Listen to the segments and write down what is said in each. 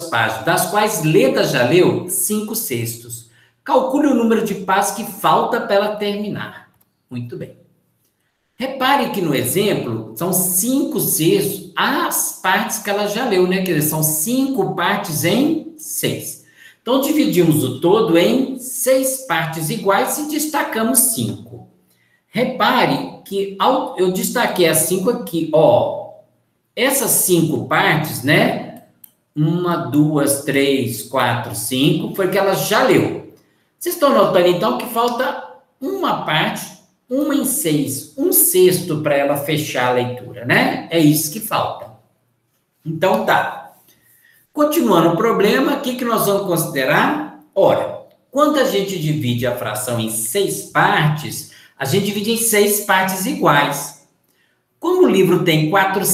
páginas, das quais Leda já leu 5/6. Calcule o número de páginas que falta para ela terminar. Muito bem. Repare que no exemplo, são 5/6 as partes que ela já leu, né? Quer dizer, são 5 partes em 6. Então, dividimos o todo em 6 partes iguais e destacamos 5. Repare que eu destaquei as 5 aqui, ó. Essas 5 partes, né? 1, 2, 3, 4, 5, foi que ela já leu. Vocês estão notando, então, que falta uma parte, 1 em 6, 1/6 para ela fechar a leitura, né? É isso que falta. Então, tá. Continuando o problema, o que nós vamos considerar? Ora, quando a gente divide a fração em 6 partes, a gente divide em 6 partes iguais. Como o livro tem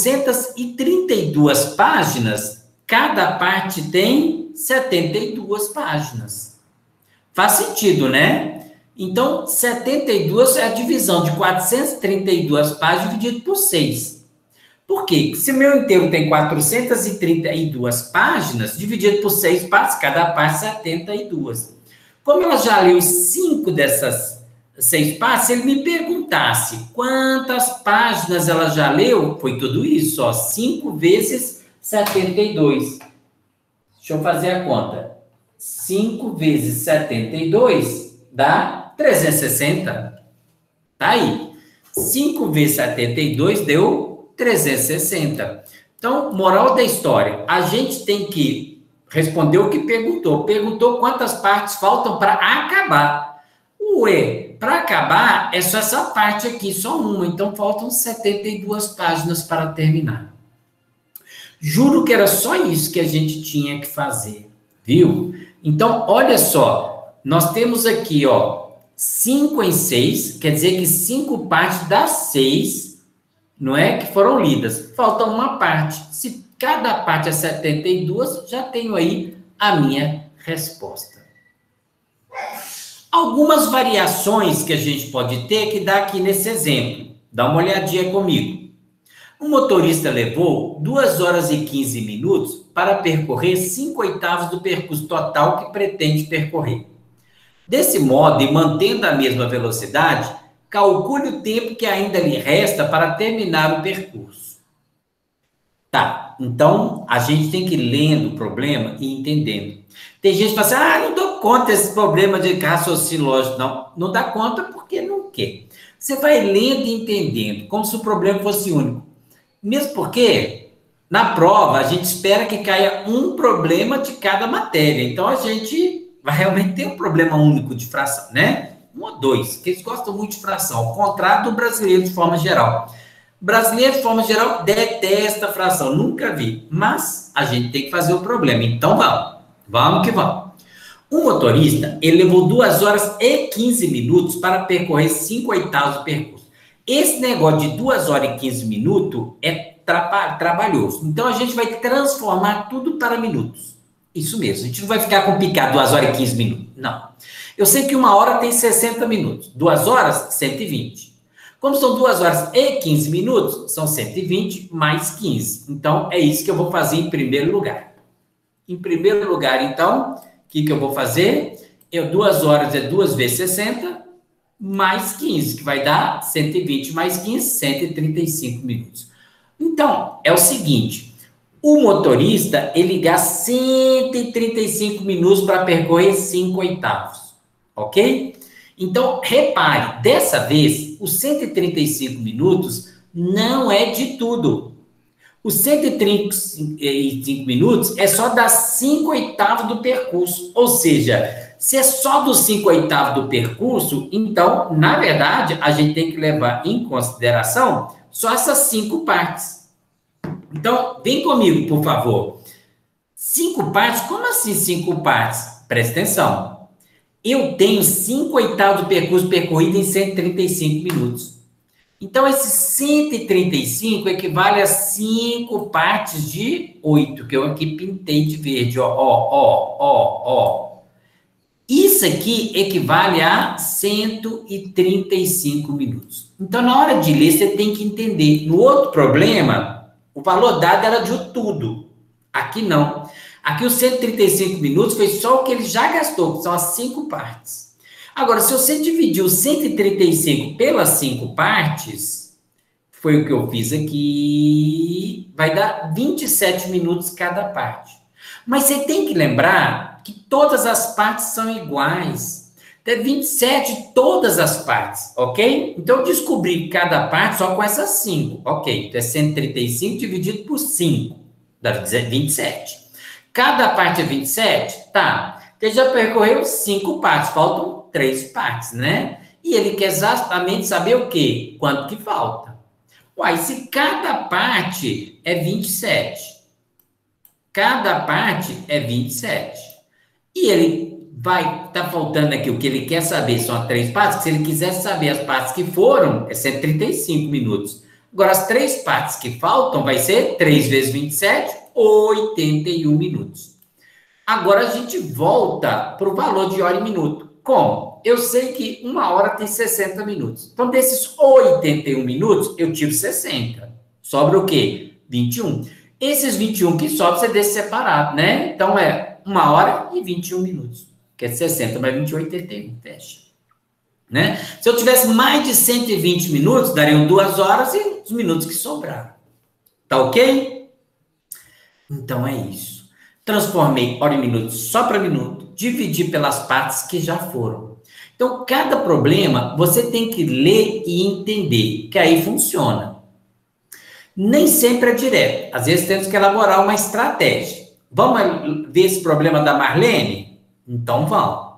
432 páginas, cada parte tem 72 páginas. Faz sentido, né? Então, 72 é a divisão de 432 páginas dividido por 6. Por quê? Se o meu inteiro tem 432 páginas, dividido por 6 partes, cada parte 72. Como ela já leu 5 dessas 6 partes, se ele me perguntasse quantas páginas ela já leu, foi tudo isso, ó, 5 vezes 72. Deixa eu fazer a conta. 5 vezes 72 dá 360. Tá aí. 5 vezes 72 deu 360. Então, moral da história, a gente tem que responder o que perguntou. Perguntou quantas partes faltam para acabar. Ué, para acabar é só essa parte aqui, só uma. Então, faltam 72 páginas para terminar. Juro que era só isso que a gente tinha que fazer, viu? Então, olha só, nós temos aqui, ó, 5 em 6, quer dizer que 5 partes das 6, não é, que foram lidas. Falta uma parte. Se cada parte é 72, já tenho aí a minha resposta. Algumas variações que a gente pode ter que dá aqui nesse exemplo. Dá uma olhadinha comigo. O motorista levou 2 horas e 15 minutos para percorrer 5/8 do percurso total que pretende percorrer. Desse modo, e mantendo a mesma velocidade, calcule o tempo que ainda lhe resta para terminar o percurso. Tá, então a gente tem que ir lendo o problema e entendendo. Tem gente que fala assim, não dou conta desse problema de raciocínio lógico. Não dá conta porque não quer. Você vai lendo e entendendo, como se o problema fosse único. Mesmo porque, na prova, a gente espera que caia um problema de cada matéria. Então, a gente vai realmente ter um problema único de fração, né? 1 ou 2, que eles gostam muito de fração, ao contrário do brasileiro de forma geral. O brasileiro, de forma geral, detesta fração, nunca vi. Mas a gente tem que fazer o problema. Então, vamos que vamos. O motorista, ele levou 2 horas e 15 minutos para percorrer 5/8 do percurso. Esse negócio de 2 horas e 15 minutos é trabalhoso. Então, a gente vai transformar tudo para minutos. Isso mesmo, a gente não vai ficar com picado 2 horas e 15 minutos, não. Eu sei que 1 hora tem 60 minutos, 2 horas, 120. Como são 2 horas e 15 minutos, são 120 mais 15. Então, é isso que eu vou fazer em primeiro lugar. Em primeiro lugar, então, o que eu vou fazer? 2 horas é 2 vezes 60, mais 15, que vai dar 120 mais 15, 135 minutos. Então, é o seguinte, o motorista, ele gasta 135 minutos para percorrer 5/8, ok? Então, repare, dessa vez, os 135 minutos não é de tudo. Os 135 minutos é só das 5/8 do percurso, ou seja, se é só dos 5/8 do percurso, então, na verdade, a gente tem que levar em consideração só essas 5 partes. Então, vem comigo, por favor. 5 partes? Como assim 5 partes? Presta atenção. Eu tenho 5/8 do percurso percorrido em 135 minutos. Então, esse 135 equivale a 5 partes de 8, que eu aqui pintei de verde, ó. Isso aqui equivale a 135 minutos. Então, na hora de ler, você tem que entender. No outro problema, o valor dado era de tudo. Aqui não. Aqui os 135 minutos foi só o que ele já gastou, que são as 5 partes. Agora, se você dividir os 135 pelas 5 partes, foi o que eu fiz aqui, vai dar 27 minutos cada parte. Mas você tem que lembrar que todas as partes são iguais. É 27 todas as partes, ok? Então, eu descobri cada parte só com essas 5, ok? Então, é 135 dividido por 5, dá 27. Cada parte é 27? Tá. Ele já percorreu 5 partes, faltam 3 partes, né? E ele quer exatamente saber o quê? Quanto que falta. Uai, se cada parte é 27, cada parte é 27, e ele vai, tá faltando aqui, o que ele quer saber são as 3 partes, se ele quiser saber as partes que foram, é 135 minutos. Agora, as 3 partes que faltam vai ser 3 vezes 27, 81 minutos. Agora a gente volta para o valor de hora e minuto. Como? Eu sei que 1 hora tem 60 minutos. Então, desses 81 minutos, eu tiro 60. Sobra o quê? 21. Esses 21 que sobram, você deixa separado, né? Então, é 1 hora e 21 minutos. Que é 60 mais 21, 81. Fecha. Né? Se eu tivesse mais de 120 minutos, dariam 2 horas e os minutos que sobraram. Tá ok? Então, é isso. Transformei hora e minuto só para minuto, dividi pelas partes que já foram. Então, cada problema, você tem que ler e entender, que aí funciona. Nem sempre é direto. Às vezes, temos que elaborar uma estratégia. Vamos ver esse problema da Marlene? Então, vamos.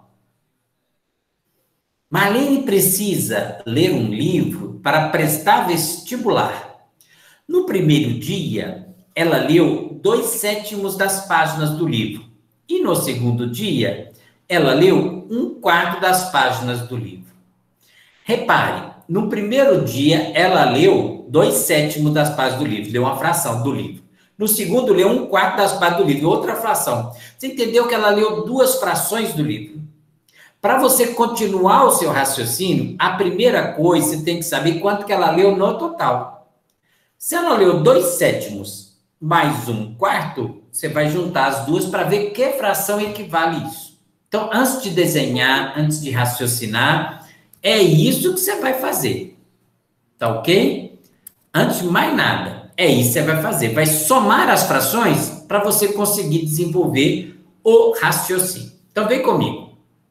Marlene precisa ler um livro para prestar vestibular. No primeiro dia, ela leu 2/7 das páginas do livro. E no segundo dia, ela leu 1/4 das páginas do livro. Repare, no primeiro dia, ela leu 2/7 das páginas do livro, leu uma fração do livro. No segundo, leu 1/4 das páginas do livro, outra fração. Você entendeu que ela leu 2 frações do livro? Para você continuar o seu raciocínio, a primeira coisa, você tem que saber quanto que ela leu no total. Se ela leu 2/7 mais 1/4, você vai juntar as duas para ver que fração equivale isso. Então, antes de desenhar, antes de raciocinar, é isso que você vai fazer. Tá ok? Antes de mais nada, é isso que você vai fazer. Vai somar as frações para você conseguir desenvolver o raciocínio. Então, vem comigo.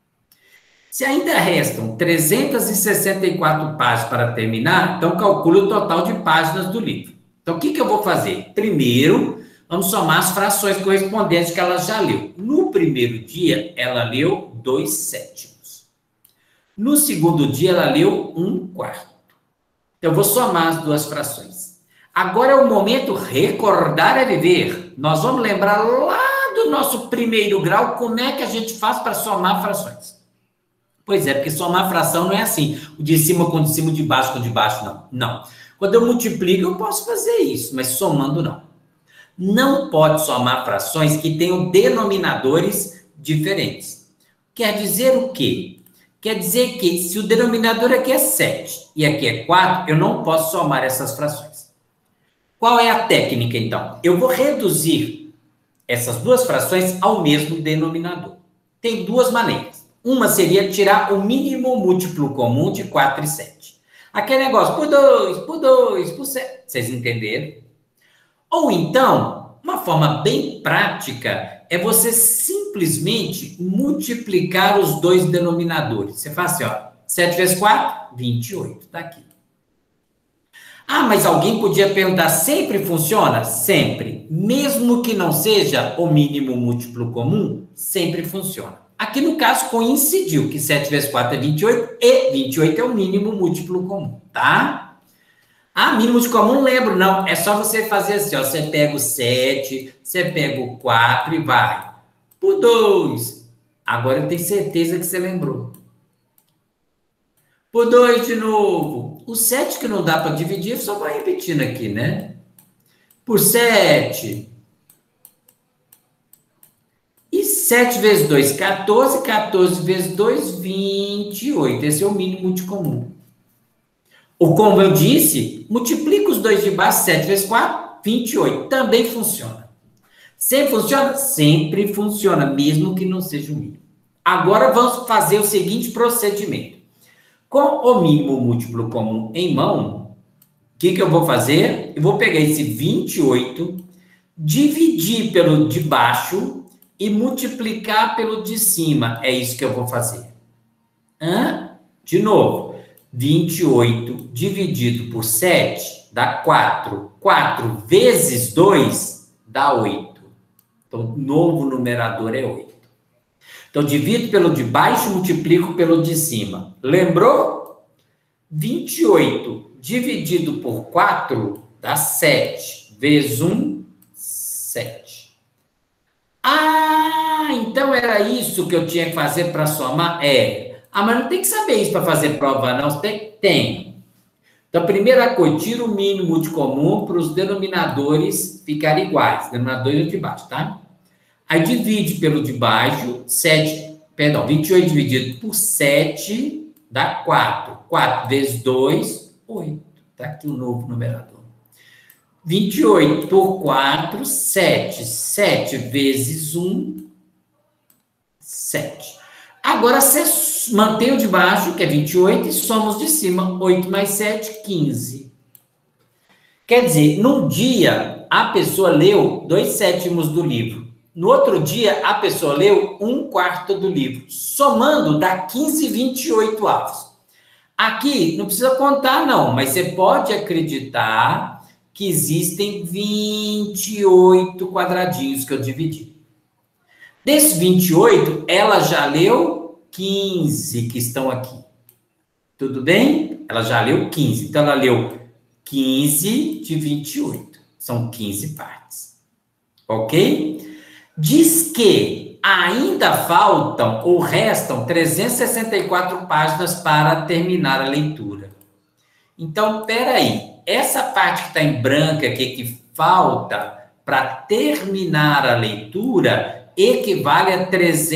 Se ainda restam 364 páginas para terminar, então calcule o total de páginas do livro. Então, o que eu vou fazer? Primeiro, vamos somar as frações correspondentes que ela já leu. No primeiro dia, ela leu 2/7. No segundo dia, ela leu 1/4. Então, eu vou somar as duas frações. Agora é o momento recordar é viver. Nós vamos lembrar lá do nosso primeiro grau como é que a gente faz para somar frações. Pois é, porque somar fração não é assim. O de cima com o de cima, o de baixo com o de baixo, não. Não. Quando eu multiplico, eu posso fazer isso, mas somando, não. Não pode somar frações que tenham denominadores diferentes. Quer dizer o quê? Quer dizer que se o denominador aqui é 7 e aqui é 4, eu não posso somar essas frações. Qual é a técnica, então? Eu vou reduzir essas duas frações ao mesmo denominador. Tem 2 maneiras. Uma seria tirar o mínimo múltiplo comum de 4 e 7. Aquele negócio, por 2, por 2, por 7. Vocês entenderam? Ou então, uma forma bem prática é você simplesmente multiplicar os 2 denominadores. Você faz assim, ó, 7 vezes 4, 28, tá aqui. Ah, mas alguém podia perguntar, sempre funciona? Sempre. Mesmo que não seja o mínimo múltiplo comum, sempre funciona. Aqui no caso coincidiu que 7 vezes 4 é 28 e 28 é o mínimo múltiplo comum, tá? Ah, mínimo múltiplo comum, não lembro, não. É só você fazer assim, ó. Você pega o 7, você pega o 4 e vai por 2. Agora eu tenho certeza que você lembrou. Por 2 de novo. O 7 que não dá para dividir, só vai repetindo aqui, né? Por 7. E 7 vezes 2, 14. 14 vezes 2, 28. Esse é o mínimo múltiplo comum. Ou como eu disse, multiplica os 2 de baixo, 7 vezes 4, 28. Também funciona. Sempre funciona? Sempre funciona, mesmo que não seja o mínimo. Agora vamos fazer o seguinte procedimento. Com o mínimo múltiplo comum em mão, o que eu vou fazer? Eu vou pegar esse 28, dividir pelo de baixo e multiplicar pelo de cima. É isso que eu vou fazer. De novo, 28 dividido por 7 dá 4. 4 vezes 2 dá 8. Então, o novo numerador é 8. Então, divido pelo de baixo, multiplico pelo de cima. Lembrou? 28 dividido por 4 dá 7. Vezes 1, 7. Ah, então era isso que eu tinha que fazer para somar? Mas não tem que saber isso para fazer prova, não. Tem. Então, a primeira coisa, tira o mínimo de comum para os denominadores ficarem iguais. Denominadores de baixo, tá? Aí divide pelo de baixo, 28 dividido por 7 dá 4. 4 vezes 2, 8. Tá aqui o novo numerador. 28 por 4, 7. 7 vezes 1, 7. Agora, você mantém o de baixo, que é 28, e soma os de cima. 8 mais 7, 15. Quer dizer, num dia, a pessoa leu 2/7 do livro. No outro dia, a pessoa leu 1/4 do livro. Somando, dá 15/28. Aqui, não precisa contar, não, mas você pode acreditar que existem 28 quadradinhos que eu dividi. Desses 28, ela já leu 15 que estão aqui. Tudo bem? Ela já leu 15. Então, ela leu 15 de 28. São 15 partes. Ok? Diz que ainda faltam ou restam 364 páginas para terminar a leitura. Então, peraí. Essa parte que está em branca aqui, que falta para terminar a leitura, equivale a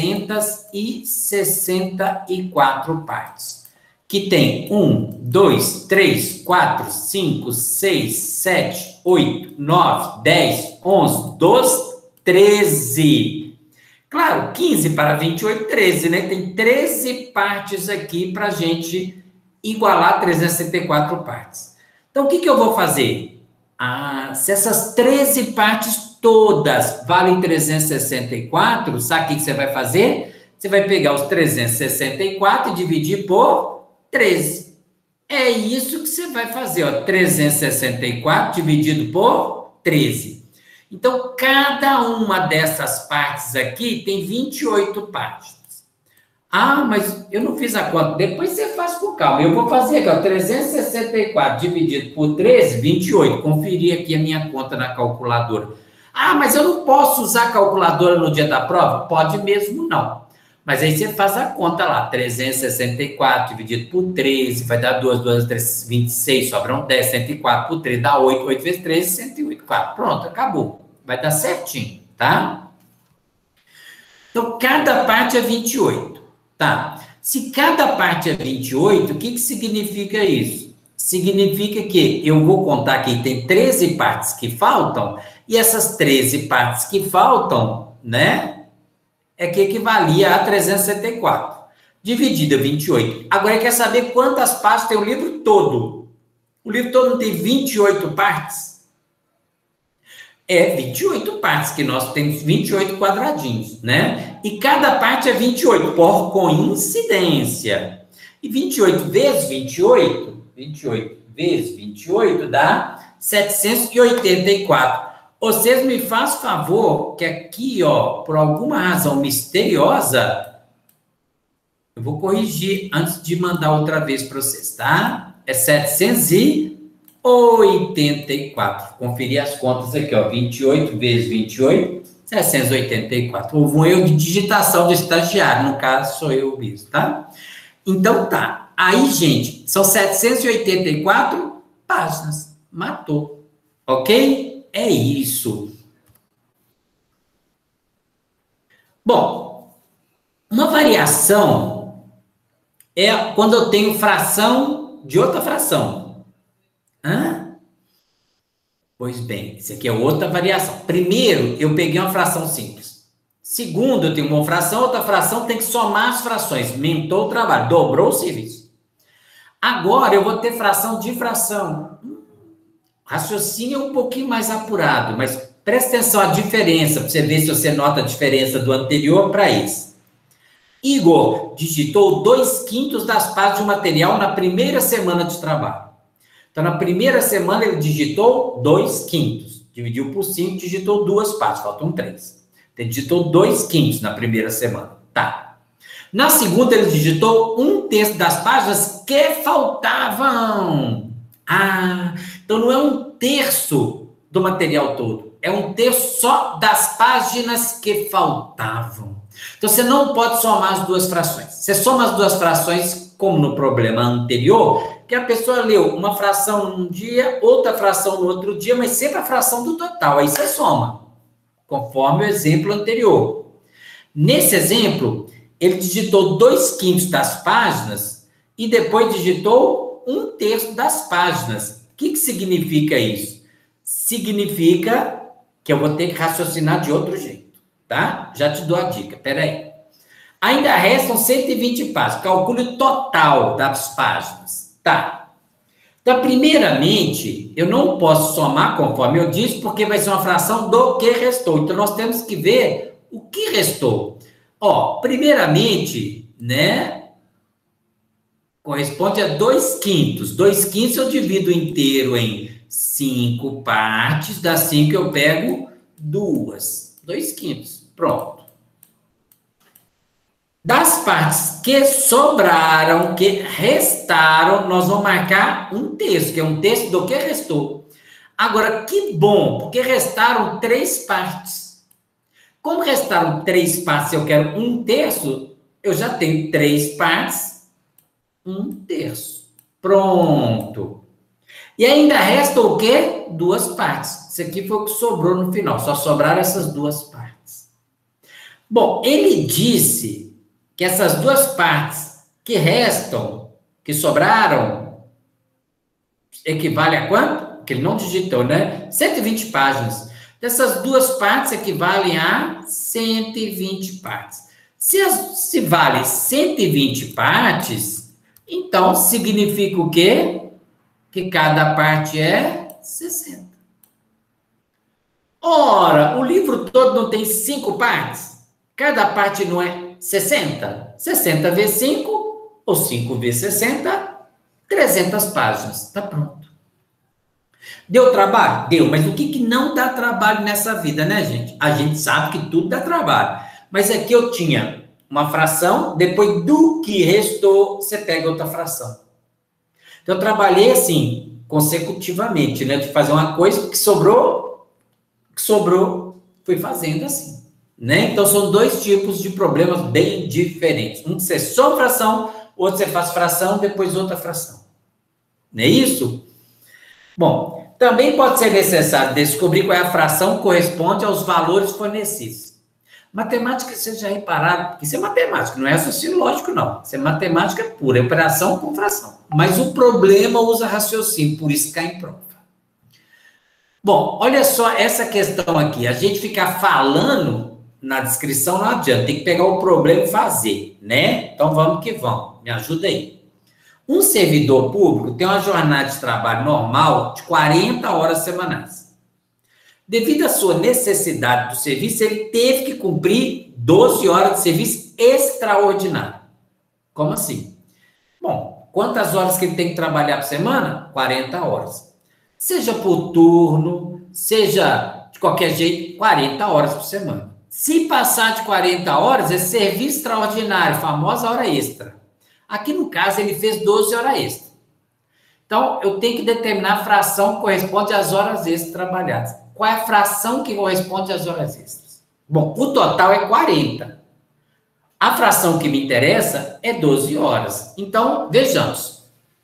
364 partes. Que tem 1, 2, 3, 4, 5, 6, 7, 8, 9, 10, 11, 12, 13. Claro, 15 para 28, 13, né? Tem 13 partes aqui para a gente igualar 364 partes. Então, o que eu vou fazer? Se essas 13 partes todas valem 364, sabe o que você vai fazer? Você vai pegar os 364 e dividir por 13. É isso que você vai fazer, ó. 364 dividido por 13. Então, cada uma dessas partes aqui tem 28 páginas. Mas eu não fiz a conta. Depois você faz com calma. Eu vou fazer aqui, ó, 364 dividido por 13, 28. Conferir aqui a minha conta na calculadora. Mas eu não posso usar a calculadora no dia da prova? Pode mesmo não. Mas aí você faz a conta lá. 364 dividido por 13, vai dar 2, 2, 3, 26, sobram 10, 104 por 3, dá 8, 8 vezes 13, 108. 4. Pronto, acabou. Vai dar certinho, tá? Então, cada parte é 28. Tá, se cada parte é 28, o que significa isso? Significa que eu vou contar que tem 13 partes que faltam, e essas 13 partes que faltam, né, é que equivalia a 364, dividido a 28. Agora, quer saber quantas partes tem o livro todo? O livro todo não tem 28 partes? 28 partes, que nós temos 28 quadradinhos, né? E cada parte é 28, por coincidência. E 28 vezes 28, 28 vezes 28 dá 784. Vocês me fazem favor que aqui, ó, por alguma razão misteriosa, eu vou corrigir antes de mandar outra vez para vocês, tá? É 784. Conferir as contas aqui, ó. 28 vezes 28, 784. Houve um erro de digitação do estagiário, no caso sou eu mesmo, tá? Então tá. Aí, gente, são 784 páginas. Matou. Ok? É isso. Bom, uma variação é quando eu tenho fração de outra fração. Pois bem, isso aqui é outra variação. Primeiro, eu peguei uma fração simples. Segundo, eu tenho uma fração, outra fração, tem que somar as frações. Aumentou o trabalho, dobrou o serviço. Agora, eu vou ter fração de fração. Raciocínio é um pouquinho mais apurado, mas presta atenção à diferença, para você ver se você nota a diferença do anterior para esse. Igor digitou 2/5 das partes do material na primeira semana de trabalho. Então, na primeira semana, ele digitou 2/5. Dividiu por 5, digitou 2 partes, faltam 3. Ele digitou 2/5 na primeira semana. Tá. Na segunda, ele digitou 1/3 das páginas que faltavam. Ah, então não é 1/3 do material todo. É 1/3 só das páginas que faltavam. Então, você não pode somar as duas frações. Você soma as duas frações, como no problema anterior, que a pessoa leu uma fração num dia, outra fração no outro dia, mas sempre a fração do total. Aí você soma, conforme o exemplo anterior. Nesse exemplo, ele digitou 2/5 das páginas e depois digitou 1/3 das páginas. O que significa isso? Significa que eu vou ter que raciocinar de outro jeito, tá? Já te dou a dica, peraí. Ainda restam 120 páginas. Calcule o total das páginas. Tá. Então, primeiramente, eu não posso somar, conforme eu disse, porque vai ser uma fração do que restou. Então, nós temos que ver o que restou. Ó, primeiramente, né, corresponde a 2/5. 2/5 eu divido inteiro em 5 partes, das 5 eu pego 2. 2/5. Pronto. Das partes que sobraram, que restaram, nós vamos marcar 1/3, que é 1/3 do que restou. Agora, que bom, porque restaram 3 partes. Como restaram 3 partes, eu quero 1/3, eu já tenho 3 partes, 1/3. Pronto. E ainda resta o quê? 2 partes. Isso aqui foi o que sobrou no final, só sobraram essas 2 partes. Bom, ele disse que essas 2 partes que restam, que sobraram, equivale a quanto? Que ele não digitou, né? 120 páginas. Dessas 2 partes equivalem a 120 partes. Se vale 120 partes, então significa o quê? Que cada parte é 60. Ora, o livro todo não tem 5 partes? Cada parte não é 60? 60 vezes 5, ou 5 vezes 60, 300 páginas. Tá pronto. Deu trabalho? Deu. Mas o que não dá trabalho nessa vida, né, gente? A gente sabe que tudo dá trabalho. Mas aqui eu tinha uma fração, depois do que restou, você pega outra fração. Então, eu trabalhei assim, consecutivamente, né? De fazer uma coisa que sobrou, fui fazendo assim. Né? Então, são 2 tipos de problemas bem diferentes. Um que você soma fração, outro você faz fração, depois outra fração. Não é isso? Bom, também pode ser necessário descobrir qual é a fração que corresponde aos valores fornecidos. Matemática, vocês já repararam, isso é matemática, não é raciocínio lógico, não. Isso é matemática pura, é operação com fração. Mas o problema usa raciocínio, por isso cai em prova. Bom, olha só essa questão aqui. A gente ficar falando na descrição não adianta, tem que pegar o problema e fazer, né? Então vamos que vamos, me ajuda aí. Um servidor público tem uma jornada de trabalho normal de 40 horas semanais. Devido à sua necessidade do serviço, ele teve que cumprir 12 horas de serviço extraordinário. Como assim? Bom, quantas horas que ele tem que trabalhar por semana? 40 horas. Seja por turno, seja de qualquer jeito, 40 horas por semana. Se passar de 40 horas, é serviço extraordinário, famosa hora extra. Aqui, no caso, ele fez 12 horas extra. Então, eu tenho que determinar a fração que corresponde às horas extras trabalhadas. Qual é a fração que corresponde às horas extras? Bom, o total é 40. A fração que me interessa é 12 horas. Então, vejamos.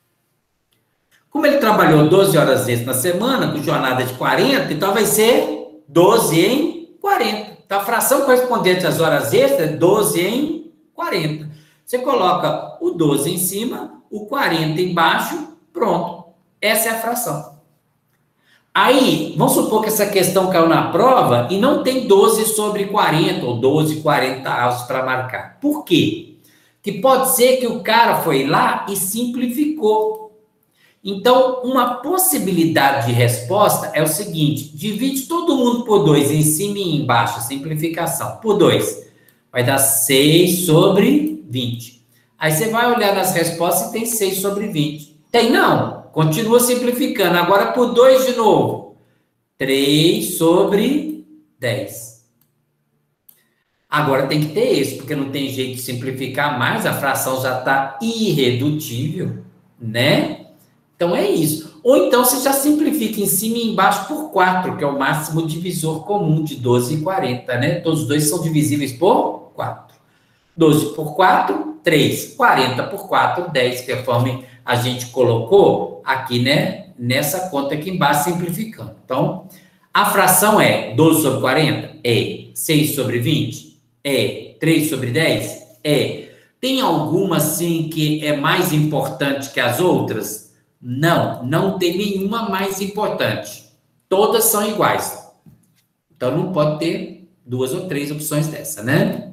Como ele trabalhou 12 horas extras na semana, com jornada de 40, então vai ser 12 em 40. Então, a fração correspondente às horas extras é 12 em 40. Você coloca o 12 em cima, o 40 embaixo, pronto. Essa é a fração. Aí, vamos supor que essa questão caiu na prova e não tem 12 sobre 40 ou 12, 40 avos para marcar. Por quê? Que pode ser que o cara foi lá e simplificou. Então, uma possibilidade de resposta é o seguinte: divide todo mundo por 2, em cima e embaixo, simplificação, por 2. Vai dar 6 sobre 20. Aí você vai olhar nas respostas e tem 6 sobre 20. Tem não? Continua simplificando. Agora por 2 de novo. 3 sobre 10. Agora tem que ter esse, porque não tem jeito de simplificar mais, a fração já está irredutível, né? Então é isso. Ou então você já simplifica em cima e embaixo por 4, que é o máximo divisor comum de 12 e 40, né? Todos os dois são divisíveis por 4. 12 por 4, 3. 40 por 4, 10, conforme a gente colocou aqui, né? Nessa conta aqui embaixo, simplificando. Então, a fração é 12 sobre 40? É. 6 sobre 20? É. 3 sobre 10? É. Tem alguma, assim, que é mais importante que as outras? Não, não tem nenhuma mais importante. Todas são iguais. Então, não pode ter 2 ou 3 opções dessa, né?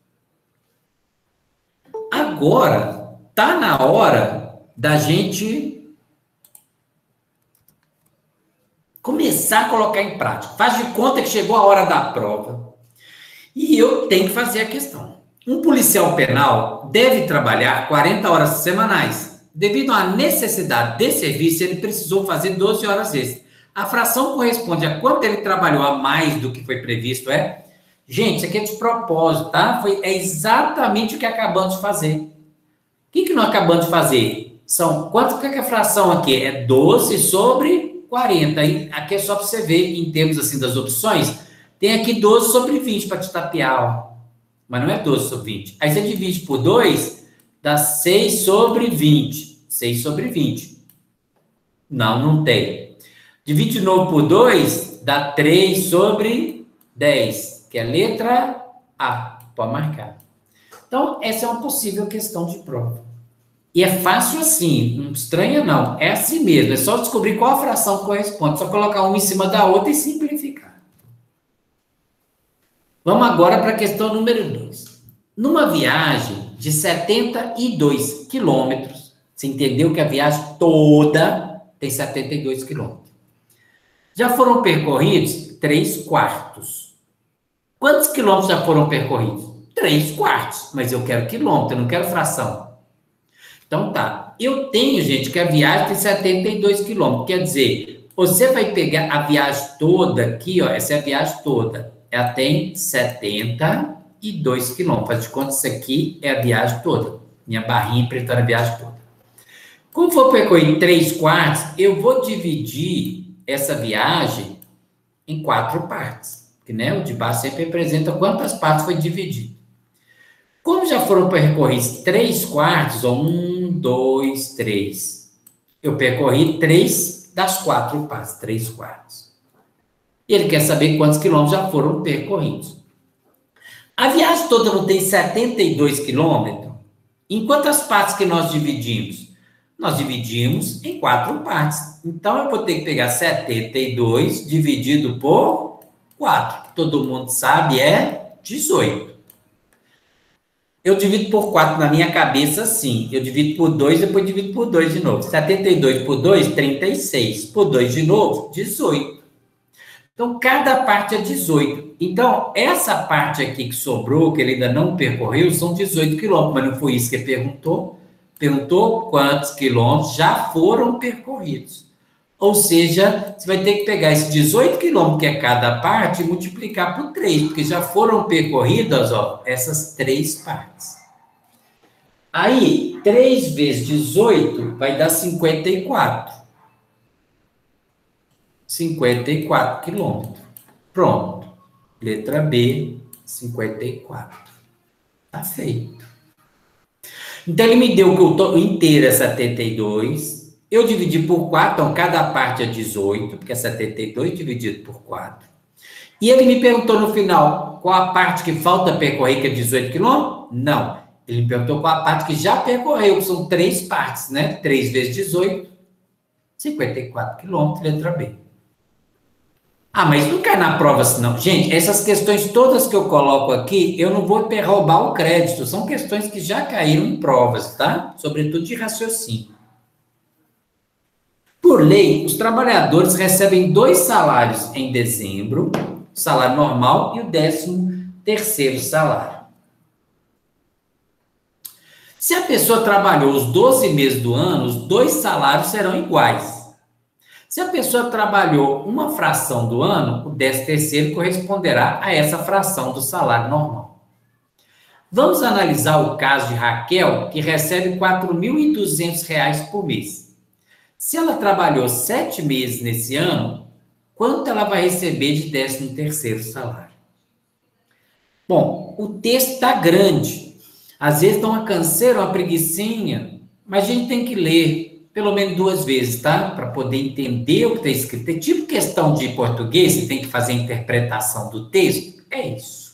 Agora, tá na hora da gente começar a colocar em prática. Faz de conta que chegou a hora da prova e eu tenho que fazer a questão. Um policial penal deve trabalhar 40 horas semanais. Devido à necessidade de serviço, ele precisou fazer 12 horas extras. A fração corresponde a quanto ele trabalhou a mais do que foi previsto, é? Gente, isso aqui é de propósito, tá? É exatamente o que acabamos de fazer. O que nós acabamos de fazer? Quanto que é a fração aqui? É 12 sobre 40. Aqui é só para você ver, em termos assim das opções, tem aqui 12 sobre 20 para te tapear, ó. Mas não é 12 sobre 20. Aí você divide por 2, dá 6 sobre 20. 6 sobre 20. Não tem. Divide de novo por 2, dá 3 sobre 10, que é a letra A. Pode marcar. Então, essa é uma possível questão de prova. E é fácil assim, não estranha não. É assim mesmo, é só descobrir qual a fração corresponde. Só colocar uma em cima da outra e simplificar. Vamos agora para a questão número 2. Numa viagem de 72 quilômetros, você entendeu que a viagem toda tem 72 quilômetros. Já foram percorridos 3 quartos. Quantos quilômetros já foram percorridos? 3 quartos. Mas eu quero quilômetro, eu não quero fração. Então tá. Eu tenho, gente, que a viagem tem 72 quilômetros. Quer dizer, você vai pegar a viagem toda aqui, ó. Essa é a viagem toda. Ela tem 72 quilômetros. Faz de conta, isso aqui é a viagem toda. Minha barrinha empreitando a viagem toda. Como for percorrer 3 quartos, eu vou dividir essa viagem em 4 partes. Porque, né, o de baixo sempre representa quantas partes foi dividido. Como já foram percorridos 3 quartos, ó, 1, 2, 3. Eu percorri 3 das 4 partes, 3 quartos. E ele quer saber quantos quilômetros já foram percorridos. A viagem toda não tem 72 quilômetros? Em quantas partes que nós dividimos? Nós dividimos em 4 partes. Então, eu vou ter que pegar 72 dividido por 4. Todo mundo sabe, é 18. Eu divido por 4 na minha cabeça, sim. Eu divido por 2, depois divido por 2 de novo. 72 por 2, 36. Por 2 de novo, 18. Então, cada parte é 18. Então, essa parte aqui que sobrou, que ele ainda não percorreu, são 18 quilômetros. Mas não foi isso que ele perguntou. Perguntou quantos quilômetros já foram percorridos. Ou seja, você vai ter que pegar esse 18 quilômetros, que é cada parte, e multiplicar por 3, porque já foram percorridas, ó, essas 3 partes. Aí, 3 vezes 18 vai dar 54. 54 quilômetros. Pronto. Letra B, 54. Tá feito. Então, ele me deu que o inteiro é 72. Eu dividi por 4, então cada parte é 18, porque é 72 dividido por 4. E ele me perguntou no final, qual a parte que falta percorrer, que é 18 quilômetros? Não. Ele me perguntou qual a parte que já percorreu, que são 3 partes, né? 3 vezes 18, 54 quilômetros, letra B. Ah, mas não cai na prova assim, não. Gente, essas questões todas que eu coloco aqui, eu não vou roubar o crédito. São questões que já caíram em provas, tá? Sobretudo de raciocínio. Por lei, os trabalhadores recebem 2 salários em dezembro, o salário normal e o 13º salário. Se a pessoa trabalhou os 12 meses do ano, os 2 salários serão iguais. Se a pessoa trabalhou uma fração do ano, o 13º corresponderá a essa fração do salário normal. Vamos analisar o caso de Raquel, que recebe R$ 4.200 por mês. Se ela trabalhou 7 meses nesse ano, quanto ela vai receber de 13º salário? Bom, o texto está grande. Às vezes dá uma canseira, uma preguicinha, mas a gente tem que ler pelo menos 2 vezes, tá? Para poder entender o que está escrito. É tipo questão de português, você tem que fazer a interpretação do texto. É isso.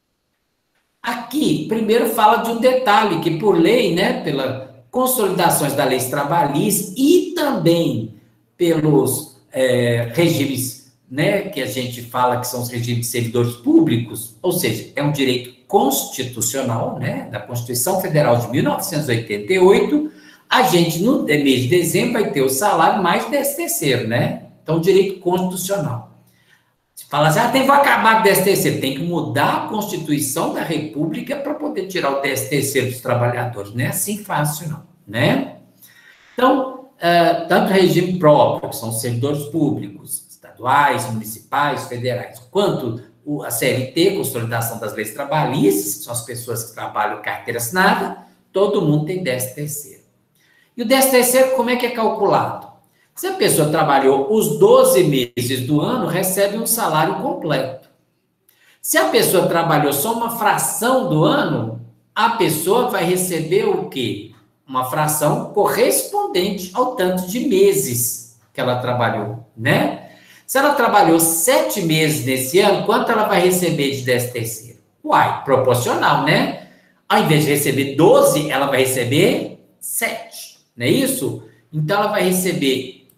Aqui, primeiro fala de um detalhe, que por lei, né, pelas consolidações da lei trabalhista e também pelos regimes, né, que a gente fala que são os regimes de servidores públicos, ou seja, é um direito constitucional, né, da Constituição Federal de 1988, a gente, no mês de dezembro, vai ter o salário mais 13º, né? Então, direito constitucional. Se fala assim, tem que acabar com o 13º, tem que mudar a Constituição da República para poder tirar o 13º dos trabalhadores. Não é assim fácil, não, né? Então, tanto o regime próprio, que são os servidores públicos, estaduais, municipais, federais, quanto a CLT, Consolidação das Leis Trabalhistas, que são as pessoas que trabalham carteira assinada, todo mundo tem 13º. E o 13º, como é que é calculado? Se a pessoa trabalhou os 12 meses do ano, recebe um salário completo. Se a pessoa trabalhou só uma fração do ano, a pessoa vai receber o quê? Uma fração correspondente ao tanto de meses que ela trabalhou, né? Se ela trabalhou 7 meses nesse ano, quanto ela vai receber de 13º? Uai, proporcional, né? Ao invés de receber 12, ela vai receber 7. Não é isso? Então, ela vai receber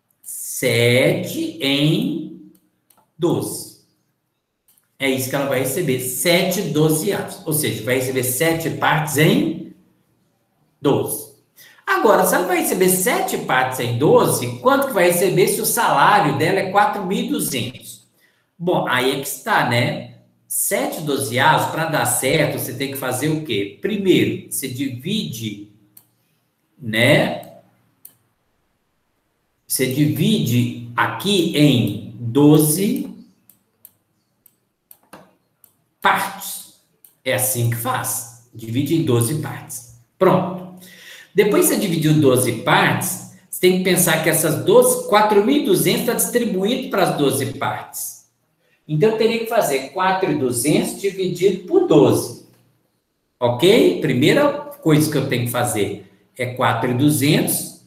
7 em 12. É isso que ela vai receber, 7 dozeavos. Ou seja, vai receber 7 partes em 12. Agora, se ela vai receber 7 partes em 12, quanto que vai receber se o salário dela é 4.200? Bom, aí é que está, né? 7 dozeavos, para dar certo, você tem que fazer o quê? Primeiro, você divide, né? Você divide aqui em 12 partes. É assim que faz. Divide em 12 partes. Pronto. Depois que você dividiu 12 partes, você tem que pensar que essas 4.200 está distribuído para as 12 partes. Então, eu teria que fazer 4.200 dividido por 12. Ok? Primeira coisa que eu tenho que fazer é 4.200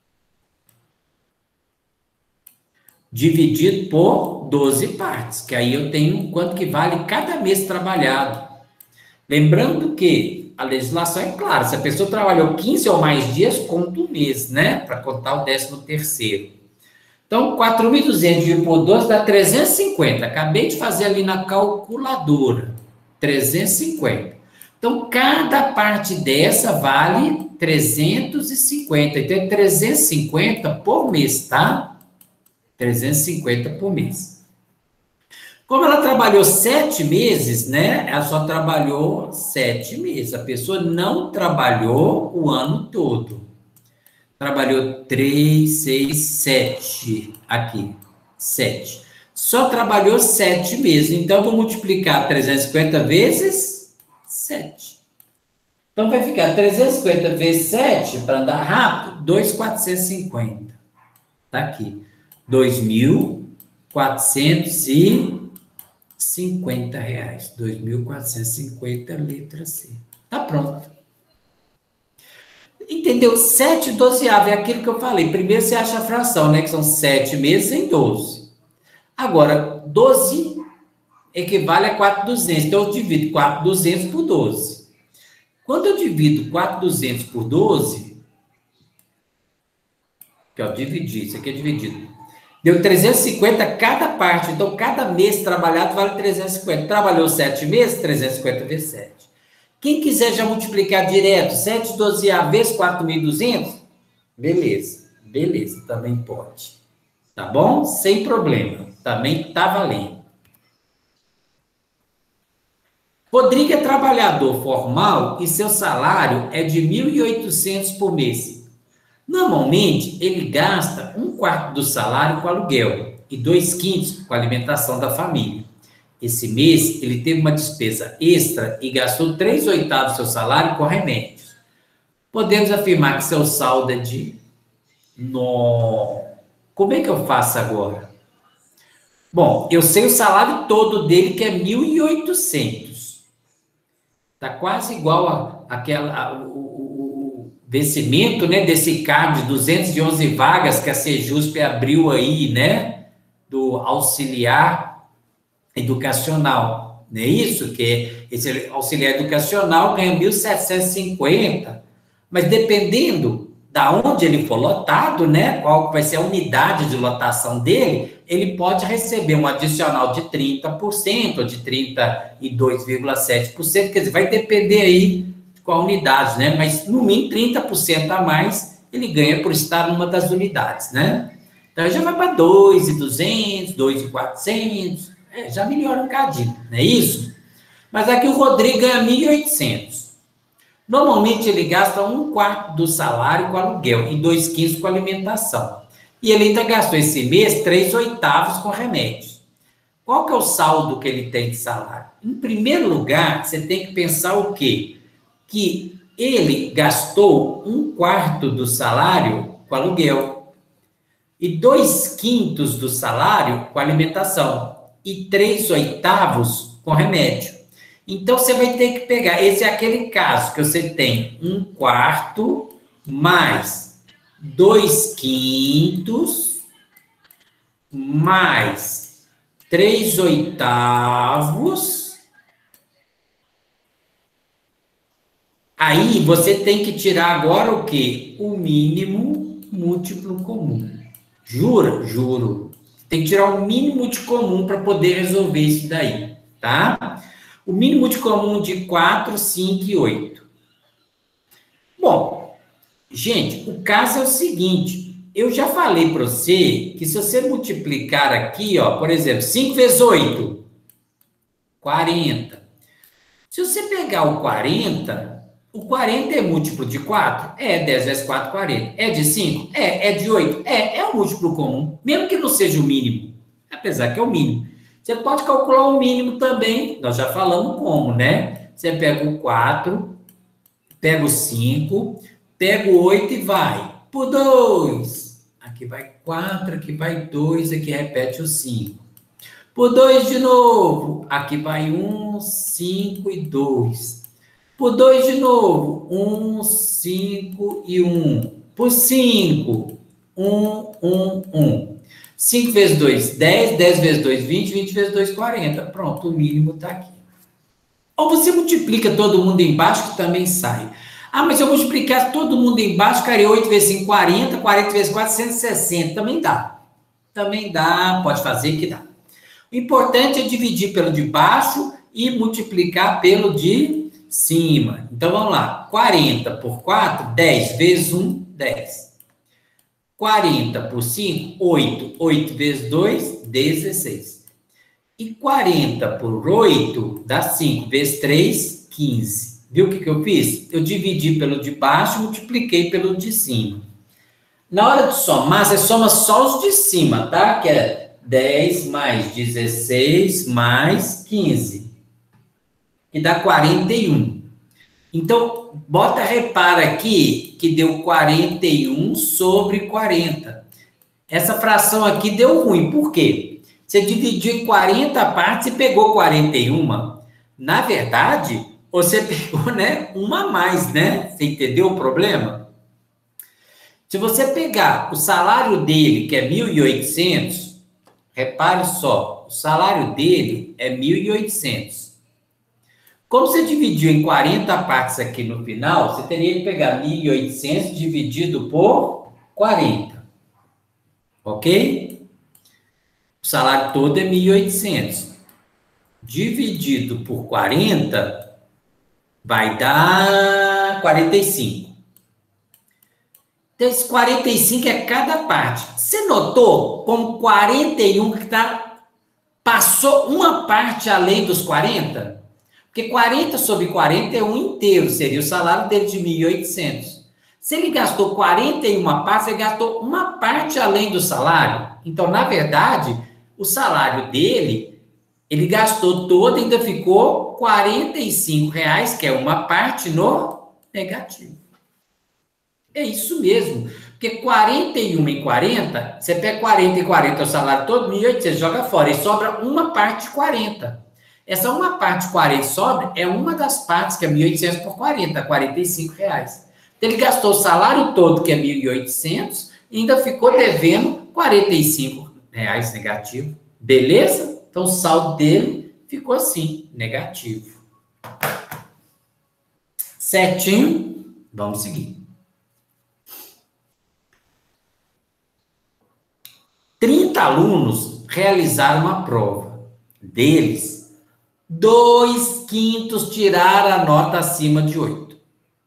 dividido por 12 partes, que aí eu tenho quanto que vale cada mês trabalhado. Lembrando que a legislação é clara, se a pessoa trabalhou 15 ou mais dias, conta um mês, né? Para contar o 13º. Então, 4.200 dividido por 12 dá 350. Acabei de fazer ali na calculadora. 350. Então, cada parte dessa vale 350. Então, é 350 por mês, tá? 350 por mês. Como ela trabalhou 7 meses, né? Ela só trabalhou 7 meses. A pessoa não trabalhou o ano todo. Trabalhou 3, 6, 7. Aqui, 7. Só trabalhou 7 meses. Então, vou multiplicar 350 vezes 7. Então, vai ficar 350 vezes 7, para andar rápido, 2.450. Tá aqui. 2.450 reais. 2.450, letra C. Tá pronto. Entendeu? 7 dozeavos é aquilo que eu falei. Primeiro você acha a fração, né? Que são 7 meses em 12. Agora, 12 equivale a 4.200. Então, eu divido 4.200 por 12. Quando eu divido 4.200 por 12, que é o dividir, isso aqui é dividido. Deu 350 cada parte. Então, cada mês trabalhado vale 350. Trabalhou 7 meses, 350 vezes 7. Quem quiser já multiplicar direto, 7 12A vezes 4.200, beleza. Beleza, também pode. Tá bom? Sem problema. Também tá valendo. Rodrigo é trabalhador formal e seu salário é de 1.800 por mês. Normalmente, ele gasta 1/4 do salário com aluguel e 2/5 com a alimentação da família. Esse mês, ele teve uma despesa extra e gastou 3/8 do seu salário com remédios. Podemos afirmar que seu saldo é de... Como é que eu faço agora? Bom, eu sei o salário todo dele, que é 1.800. Está quase igual o vencimento, né, desse CAD de 211 vagas que a Sejusp abriu aí, né, do auxiliar educacional. Não é isso? Que esse auxiliar educacional ganha 1.750, mas dependendo da onde ele for lotado, né, qual vai ser a unidade de lotação dele, ele pode receber um adicional de 30% ou de 32,7%, quer dizer, vai depender aí de qual unidade, né, mas no mínimo 30% a mais ele ganha por estar numa das unidades, né. Então já vai para 2.200, 2.400, já melhora um cadinho, não é isso? Mas aqui o Rodrigo ganha 1.800. Normalmente ele gasta 1/4 do salário com aluguel e 2/5 com alimentação. E ele ainda gastou esse mês 3/8 com remédios. Qual que é o saldo que ele tem de salário? Em primeiro lugar, você tem que pensar o quê? Que ele gastou 1/4 do salário com aluguel e 2/5 do salário com alimentação e 3/8 com remédio. Então, você vai ter que pegar, esse é aquele caso que você tem 1/4 mais 2/5 mais 3/8. Aí, você tem que tirar agora o quê? O mínimo múltiplo comum. Jura? Juro. Tem que tirar o mínimo de comum para poder resolver isso daí, tá? O mínimo de comum de 4, 5 e 8. Bom, gente, o caso é o seguinte. Eu já falei para você que se você multiplicar aqui, ó, por exemplo, 5 vezes 8, 40. Se você pegar o 40 é múltiplo de 4? 10 vezes 4, 40. É de 5? É de 8? É um múltiplo comum, mesmo que não seja o mínimo, apesar que é o mínimo. Você pode calcular o mínimo também, nós já falamos como, né? Você pega o 4, pega o 5, pega o 8 e vai por 2. Aqui vai 4, aqui vai 2, aqui repete o 5. Por 2 de novo, aqui vai 1, 5 e 2. Por 2 de novo, 1, 5 e 1. Por 5, 1, 1, 1. 5 vezes 2, 10, 10 vezes 2, 20, 20 vezes 2, 40. Pronto, o mínimo está aqui. Ou você multiplica todo mundo embaixo, que também sai. Ah, mas se eu multiplicar todo mundo embaixo, ficaria 8 vezes 5, 40, 40 vezes 4, 160. Também dá. Também dá, pode fazer que dá. O importante é dividir pelo de baixo e multiplicar pelo de cima. Então, vamos lá. 40 por 4, 10 vezes 1, 10. 40 por 5, 8. 8 vezes 2, 16. E 40 por 8 dá 5 vezes 3, 15. Viu o que eu fiz? Eu dividi pelo de baixo e multipliquei pelo de cima. Na hora de somar, você soma só os de cima, tá? Que é 10 mais 16 mais 15. Que dá 41. Então, repara aqui que deu 41 sobre 40. Essa fração aqui deu ruim. Por quê? Você dividiu em 40 partes e pegou 41. Na verdade, você pegou, né, uma a mais, né? Você entendeu o problema? Se você pegar o salário dele, que é 1.800, repare só, o salário dele é 1.800. Como você dividiu em 40 partes aqui no final, você teria que pegar 1.800 dividido por 40. Ok? O salário todo é 1.800. Dividido por 40, vai dar 45. Então, esse 45 é cada parte. Você notou como 41 que passou uma parte além dos 40? Porque 40 sobre 40 é um inteiro, seria o salário dele de 1.800. Se ele gastou 41 partes, ele gastou uma parte além do salário. Então, na verdade, o salário dele, ele gastou todo e ainda ficou R$ 45, que é uma parte no negativo. É isso mesmo. Porque 41 em 40, você pega 40 e 40, o salário todo, 1.800, joga fora. E sobra uma parte de 40. Essa uma parte de 40 sobra é uma das partes, que é 1.800 por 40, R$ 45. Então, ele gastou o salário todo, que é 1.800, e ainda ficou devendo R$ 45 negativo. Beleza? Então, o saldo dele ficou assim, negativo. Certinho? Vamos seguir. 30 alunos realizaram uma prova. Deles, 2/5 tiraram a nota acima de 8.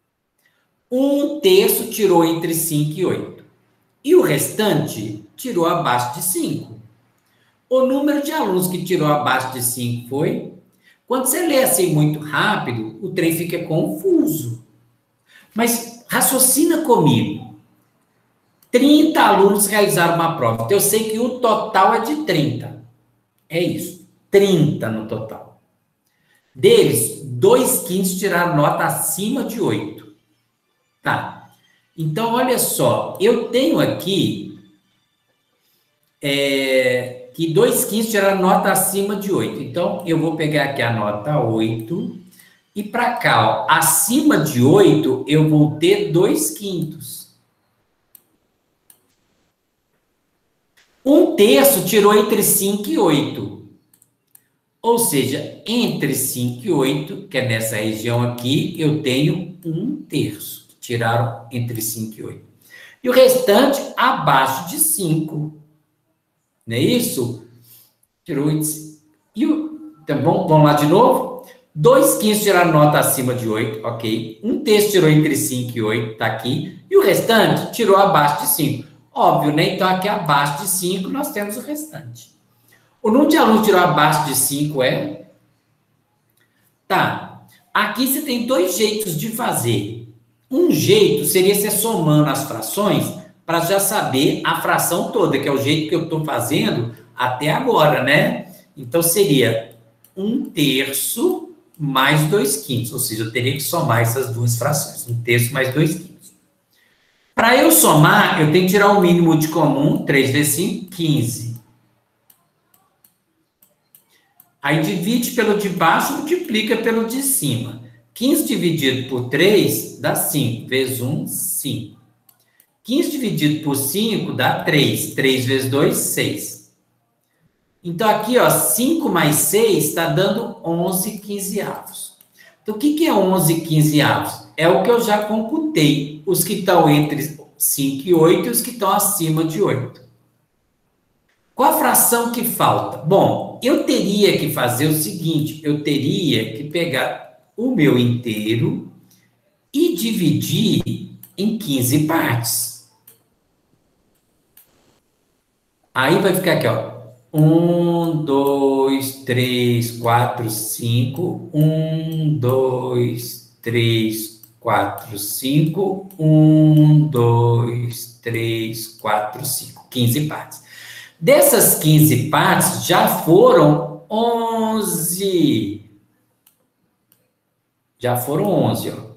1/3 tirou entre 5 e 8. E o restante tirou abaixo de 5. O número de alunos que tirou abaixo de 5 foi... Quando você lê assim muito rápido, o trem fica confuso. Mas raciocina comigo. 30 alunos realizaram uma prova. Então, eu sei que o total é de 30. É isso. 30 no total. Deles, 2/5 tiraram nota acima de 8. Tá. Então, olha só. Eu tenho aqui que 2/5 tiraram nota acima de 8. Então, eu vou pegar aqui a nota 8. E para cá, ó, acima de 8, eu vou ter 2/5. 1/3 tirou entre 5 e 8. Ou seja, entre 5 e 8, que é nessa região aqui, eu tenho 1/3. Tiraram entre 5 e 8. E o restante abaixo de 5. Não é isso? Tirou 8. Então, vamos lá de novo? 2/5 tiraram nota acima de 8, ok. 1/3 tirou entre 5 e 8, está aqui. E o restante tirou abaixo de 5. Óbvio, né? Então, aqui abaixo de 5, nós temos o restante. O número de alunos que tirou abaixo de 5 é... Tá. Aqui você tem dois jeitos de fazer. Um jeito seria você somando as frações para já saber a fração toda, que é o jeito que eu estou fazendo até agora, né? Então, seria 1/3 mais 2/5. Ou seja, eu teria que somar essas duas frações. 1/3 mais 2/5. Para eu somar, eu tenho que tirar o mínimo de comum. 3 vezes 5, 15. Aí divide pelo de baixo, multiplica pelo de cima. 15 dividido por 3 dá 5. Vezes 1, 5. 15 dividido por 5 dá 3. 3 vezes 2, 6. Então, aqui, ó, 5 mais 6 está dando 11 quinzeavos. Então, o que é 11 quinzeavos? É o que eu já computei. Os que estão entre 5 e 8 e os que estão acima de 8. Qual a fração que falta? Bom, eu teria que fazer o seguinte. Eu teria que pegar o meu inteiro e dividir em 15 partes. Aí vai ficar aqui, ó. 1, 2, 3, 4, 5. 1, 2, 3, 4, 5. 1, 2, 3, 4, 5. 15 partes. Dessas 15 partes, já foram 11. Já foram 11, ó.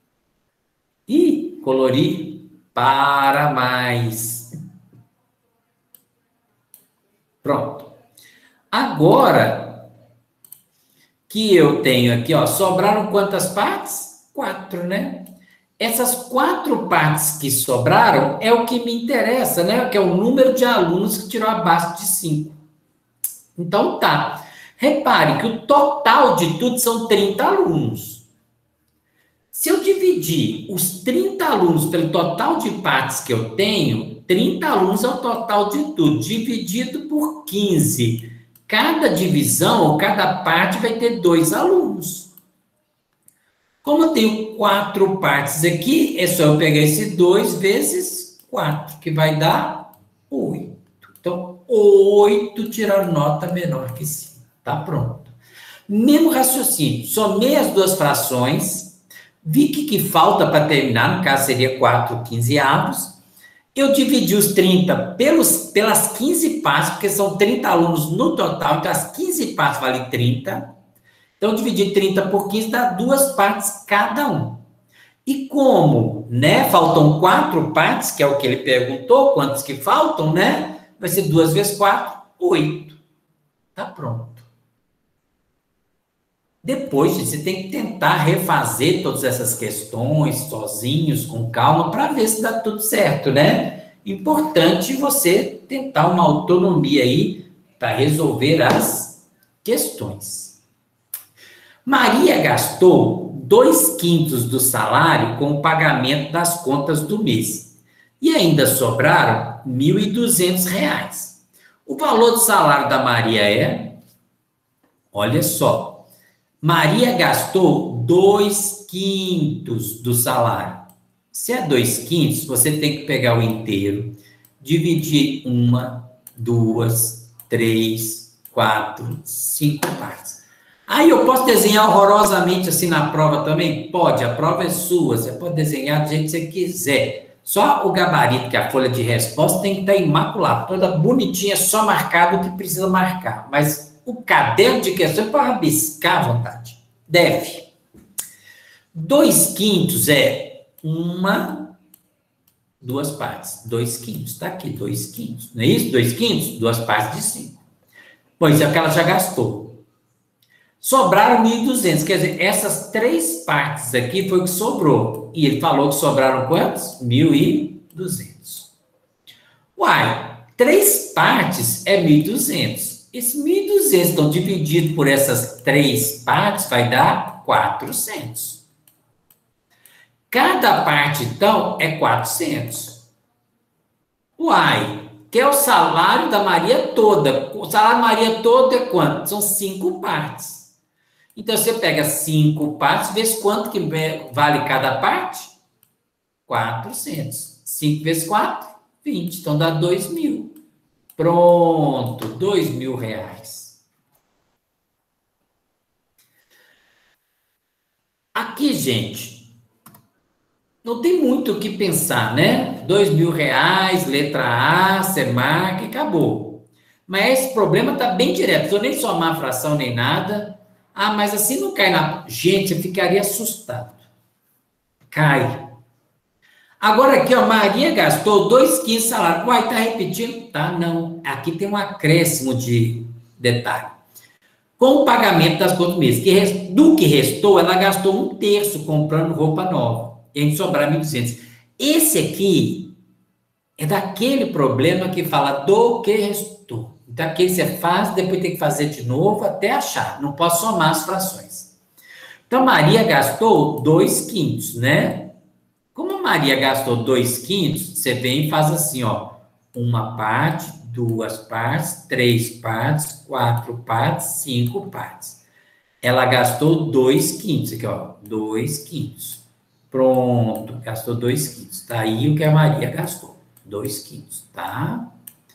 E colori para mais. Pronto. Agora que eu tenho aqui, ó, sobraram quantas partes? 4, né? Essas 4 partes que sobraram é o que me interessa, né? Que é o número de alunos que tirou abaixo de 5. Então, tá. Repare que o total de tudo são 30 alunos. Se eu dividir os 30 alunos pelo total de partes que eu tenho, 30 alunos é o total de tudo, dividido por 15. Cada divisão, ou cada parte, vai ter 2 alunos. Como eu tenho 4 partes aqui, é só eu pegar esse 2 vezes 4, que vai dar 8. Então, 8 tirar nota menor que 5. Tá pronto. Mesmo raciocínio, somei as duas frações, vi que falta para terminar, no caso seria 4 quinzeavos. Eu dividi os 30 pelas 15 partes, porque são 30 alunos no total, então as 15 partes valem 30. Então, dividir 30 por 15 dá 2 partes cada um. E como, né, faltam 4 partes, que é o que ele perguntou, quantos que faltam, né? Vai ser 2 vezes 4, 8. Tá pronto. Depois, você tem que tentar refazer todas essas questões sozinhos, com calma, para ver se dá tudo certo, né? Importante você tentar uma autonomia aí para resolver as questões. Maria gastou 2/5 do salário com o pagamento das contas do mês. E ainda sobraram R$ 1.200. O valor do salário da Maria é, olha só, Maria gastou 2/5 do salário. Se é 2/5, você tem que pegar o inteiro, dividir 1, 2, 3, 4, 5 partes. Aí eu posso desenhar horrorosamente assim na prova também? Pode, a prova é sua, você pode desenhar do jeito que você quiser. Só o gabarito, que é a folha de resposta, tem que estar imaculado, toda bonitinha, só marcado o que precisa marcar. Mas o caderno de questões para rabiscar à vontade. Deve. 2/5 é 2 partes. 2/5, está aqui, 2/5. Não é isso? 2/5? 2 partes de 5. Pois é, o que ela já gastou. Sobraram 1.200, quer dizer, essas 3 partes aqui foi o que sobrou. E ele falou que sobraram quantos? 1.200. Uai, 3 partes é 1.200. Esse 1.200, então, dividido por essas 3 partes, vai dar 400. Cada parte, então, é 400. Uai, que é o salário da Maria toda. O salário da Maria todo é quanto? São 5 partes. Então, você pega 5 partes, vê quanto que vale cada parte? 400. 5 vezes 4, 20. Então, dá 2.000. Pronto, R$ 2.000. Aqui, gente, não tem muito o que pensar, né? R$ 2.000, letra A, você marca e acabou. Mas esse problema está bem direto, não nem somar a fração nem nada. Ah, mas assim não cai na... Gente, eu ficaria assustado. Cai. Agora aqui, ó, Maria gastou 2/5 salário. Uai, tá repetindo? Tá, não. Aqui tem um acréscimo de detalhe. Com o pagamento das contas do mês, do que restou, ela gastou 1/3 comprando roupa nova. E a gente sobrar 1.200. Esse aqui é daquele problema que fala do que restou. Então, aqui você faz, depois tem que fazer de novo até achar. Não posso somar as frações. Então, Maria gastou 2/5, né? Como a Maria gastou 2/5, você vem e faz assim, ó. 1 parte, 2 partes, 3 partes, 4 partes, 5 partes. Ela gastou 2/5, aqui, ó. 2/5. Pronto, gastou 2/5. Tá aí o que a Maria gastou. 2/5, tá?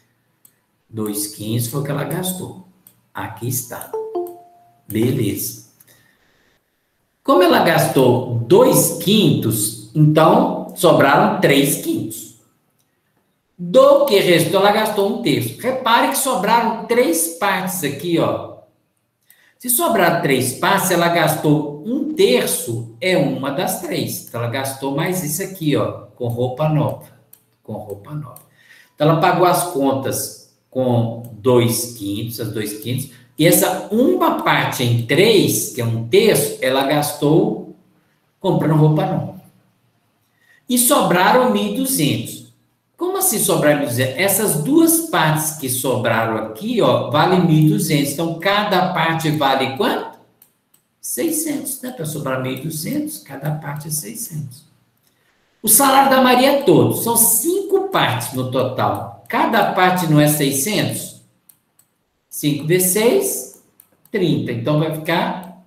2/5 foi o que ela gastou. Aqui está. Beleza. Como ela gastou 2/5, então, sobraram 3/5. Do que restou, ela gastou 1/3. Repare que sobraram 3 partes aqui, ó. Se sobrar 3 partes, ela gastou 1/3, é uma das 3. Então, ela gastou mais isso aqui, ó, com roupa nova. Com roupa nova. Então, ela pagou as contas com 2/5, as 2/5. E essa uma parte em 3, que é 1/3, ela gastou comprando roupa nova. E sobraram 1.200. Como assim sobraram 1.200? Essas 2 partes que sobraram aqui, ó, valem 1.200. Então, cada parte vale quanto? 600, né? Para sobrar 1.200, cada parte é 600. O salário da Maria todo, são 5 partes no total. Cada parte não é 600? 5 vezes 6, 30. Então, vai ficar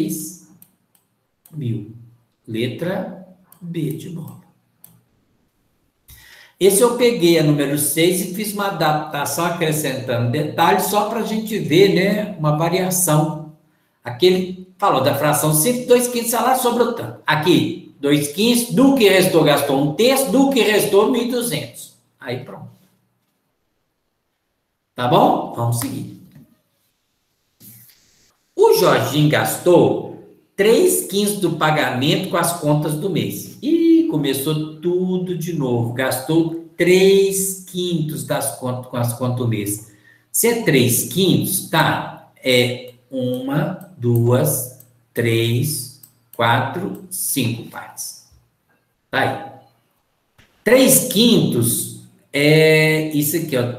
3.000. Letra B de bola. Esse eu peguei a número 6 e fiz uma adaptação acrescentando detalhes só para a gente ver, né, uma variação. Aquele falou da fração simples, 2/5 salário sobrou tanto. Aqui, 2/5, do que restou gastou 1/3, do que restou 1.200. Aí pronto. Tá bom? Vamos seguir. O Jorginho gastou 3/5 do pagamento com as contas do mês. E começou tudo de novo. Gastou 3/5 das contas com as contas do mês. Se é 3/5, tá? É 1, 2, 3, 4, 5 partes. Tá aí. 3/5 é isso aqui, ó.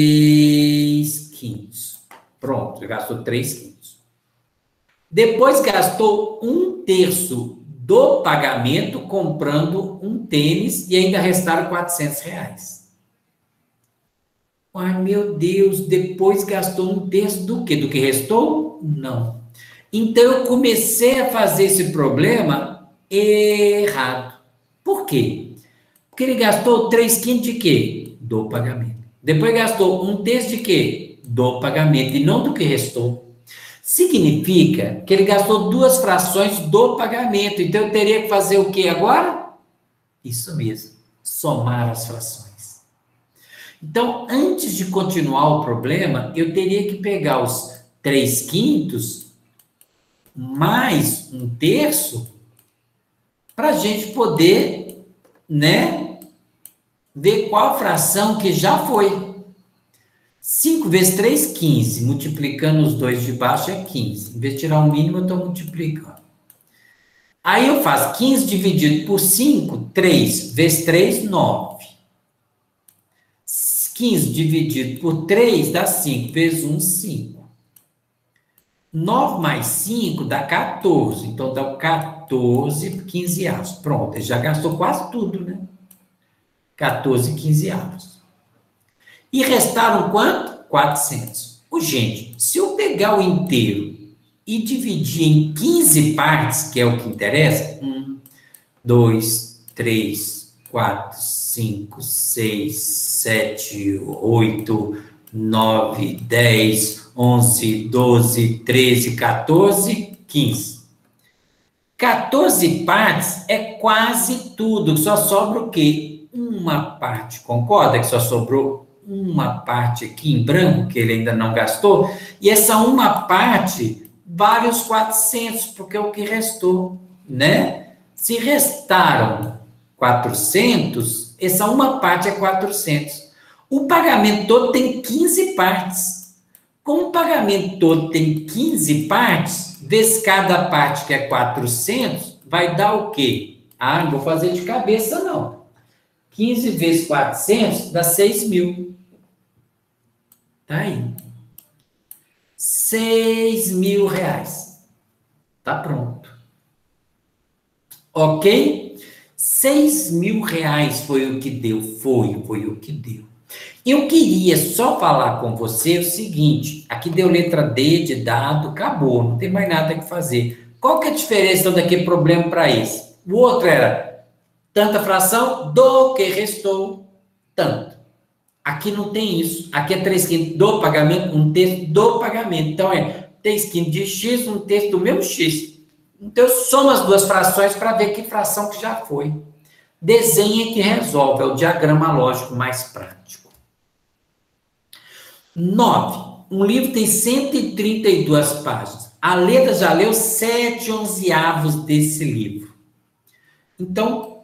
3/5. Pronto, gastou 3/5. Depois gastou 1/3 do pagamento comprando um tênis e ainda restaram R$400. Ai, meu Deus, depois gastou 1/3 do quê? Do que restou? Não. Então, eu comecei a fazer esse problema errado. Por quê? Porque ele gastou 3/5 de quê? Do pagamento. Depois gastou 1/3 de quê? Do pagamento e não do que restou. Significa que ele gastou 2 frações do pagamento. Então, eu teria que fazer o quê agora? Isso mesmo, somar as frações. Então, antes de continuar o problema, eu teria que pegar os 3/5 mais 1/3 para a gente poder, né, ver qual fração que já foi. 5 vezes 3, 15. Multiplicando os dois de baixo é 15. Em vez de tirar o mínimo, eu estou multiplicando. Aí eu faço 15 dividido por 5, 3 vezes 3, 9. 15 dividido por 3 dá 5 vezes 1, 5. 9 mais 5 dá 14. Então, dá 14 quinzeavos. Pronto, ele já gastou quase tudo, né? 14 quinzeavos. E restaram quanto? 400. Gente, se eu pegar o inteiro e dividir em 15 partes, que é o que interessa, 1, 2, 3, 4, 5, 6, 7, 8, 9, 10, 11, 12, 13, 14, 15. 14 partes é quase tudo, só sobra o quê? Uma parte, concorda que só sobrou uma parte aqui em branco, que ele ainda não gastou, e essa uma parte vale os 400, porque é o que restou, né? Se restaram 400, essa uma parte é 400. O pagamento todo tem 15 partes. Como o pagamento todo tem 15 partes, vezes cada parte que é 400, vai dar o quê? Ah, não vou fazer de cabeça, não. 15 vezes 400 dá 6.000. Tá aí. R$6.000. Tá pronto. Ok? R$6.000 foi o que deu. Foi o que deu. Eu queria só falar com você o seguinte. Aqui deu letra D de dado, acabou. Não tem mais nada que fazer. Qual que é a diferença daquele problema para esse? O outro era tanta fração do que restou tanto. Aqui não tem isso. Aqui é 3/5 do pagamento, 1/3 do pagamento. Então, é 3/5 de x, 1/3 do meu x. Então, eu somo as duas frações para ver que fração que já foi. Desenha que resolve. É o diagrama lógico mais prático. 9. Um livro tem 132 páginas. A Leda já leu 7/11 desse livro. Então,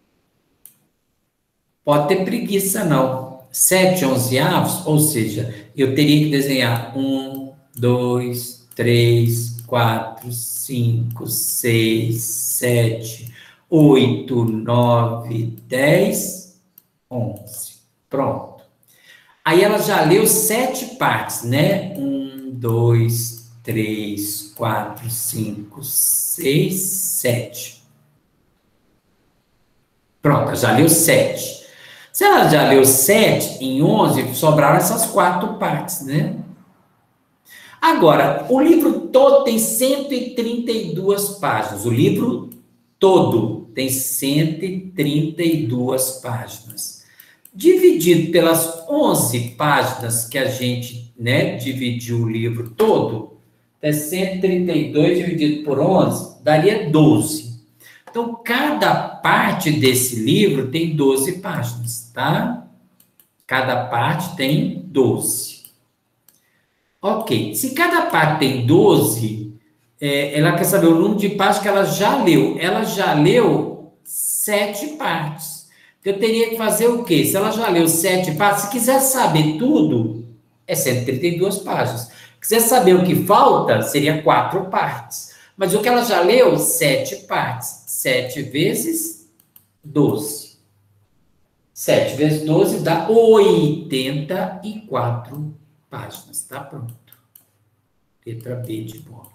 pode ter preguiça, não. 7/11, ou seja, eu teria que desenhar 1, 2, 3, 4, 5, 6, 7, 8, 9, 10, 11. Pronto. Aí ela já leu 7 partes, né? 1, 2, 3, 4, 5, 6, 7. Pronto, já leu 7. Se ela já leu 7, em 11, sobraram essas 4 partes, né? Agora, o livro todo tem 132 páginas. O livro todo tem 132 páginas. Dividido pelas 11 páginas que a gente, né, dividiu o livro todo, é 132 dividido por 11, daria 12. Então, cada parte desse livro tem 12 páginas, tá? Cada parte tem 12. Ok. Se cada parte tem 12, ela quer saber o número de páginas que ela já leu. Ela já leu 7 partes. Então, eu teria que fazer o quê? Se ela já leu 7 partes, se quiser saber tudo, é 132 páginas. Se quiser saber o que falta, seria 4 partes. Mas o que ela já leu, 7 partes. 7 vezes 12. 7 vezes 12 dá 84 páginas. Tá pronto. Letra B de bola.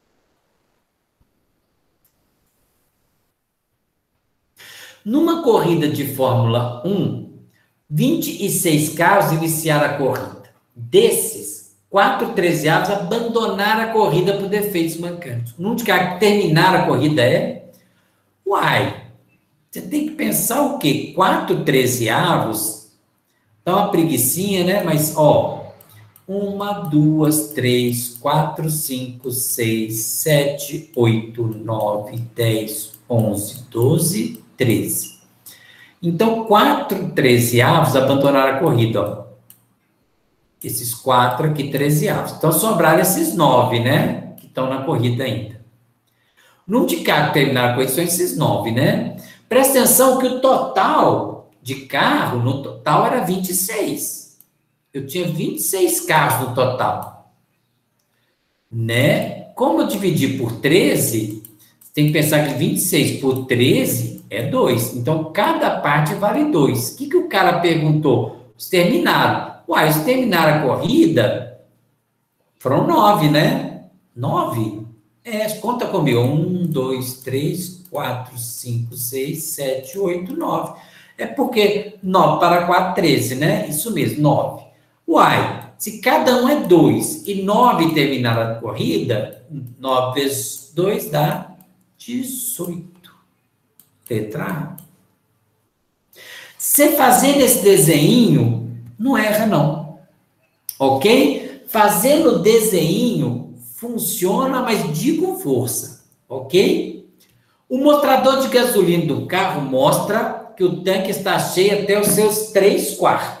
Numa corrida de Fórmula 1, 26 carros iniciaram a corrida. Desses, 4 trezeavos abandonaram a corrida por defeitos mecânicos. O número de carros que terminaram a corrida é... Uai, você tem que pensar o quê? 4 trezeavos, dá uma preguicinha, né? Mas, ó, 1, 2, 3, 4, 5, 6, 7, 8, 9, 10, 11, 12, 13. Então, 4 trezeavos abandonaram a corrida, ó. Esses 4 aqui, trezeavos. Então, sobraram esses 9, né? Que estão na corrida ainda. O número de carros que terminaram a corrida são esses 9, né? Presta atenção que o total de carro, no total, era 26. Eu tinha 26 carros no total. Né? Como eu dividi por 13, você tem que pensar que 26 por 13 é 2. Então, cada parte vale 2. O que o cara perguntou? Os terminaram. Uai, os terminaram a corrida, foram 9, né? 9? Conta comigo. 1, 2, 3, 4, 5, 6, 7, 8, 9. É porque 9 para 4, 13, né? Isso mesmo, 9. Uai, se cada um é 2 e 9 terminaram a corrida, 9 vezes 2 dá 18. Letra A. Você fazendo esse desenho, não erra não. Ok? Fazendo o desenho funciona, mas de com força. Ok? O mostrador de gasolina do carro mostra que o tanque está cheio até os seus 3/4.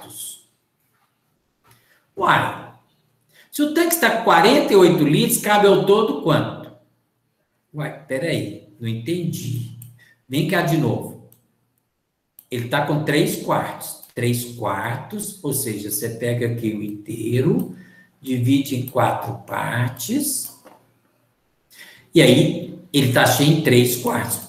Uai, se o tanque está com 48 litros, cabe ao todo quanto? Uai, peraí, não entendi. Vem cá de novo. Ele está com 3/4. 3/4, ou seja, você pega aqui o inteiro, divide em 4 partes, e aí ele está cheio em 3/4.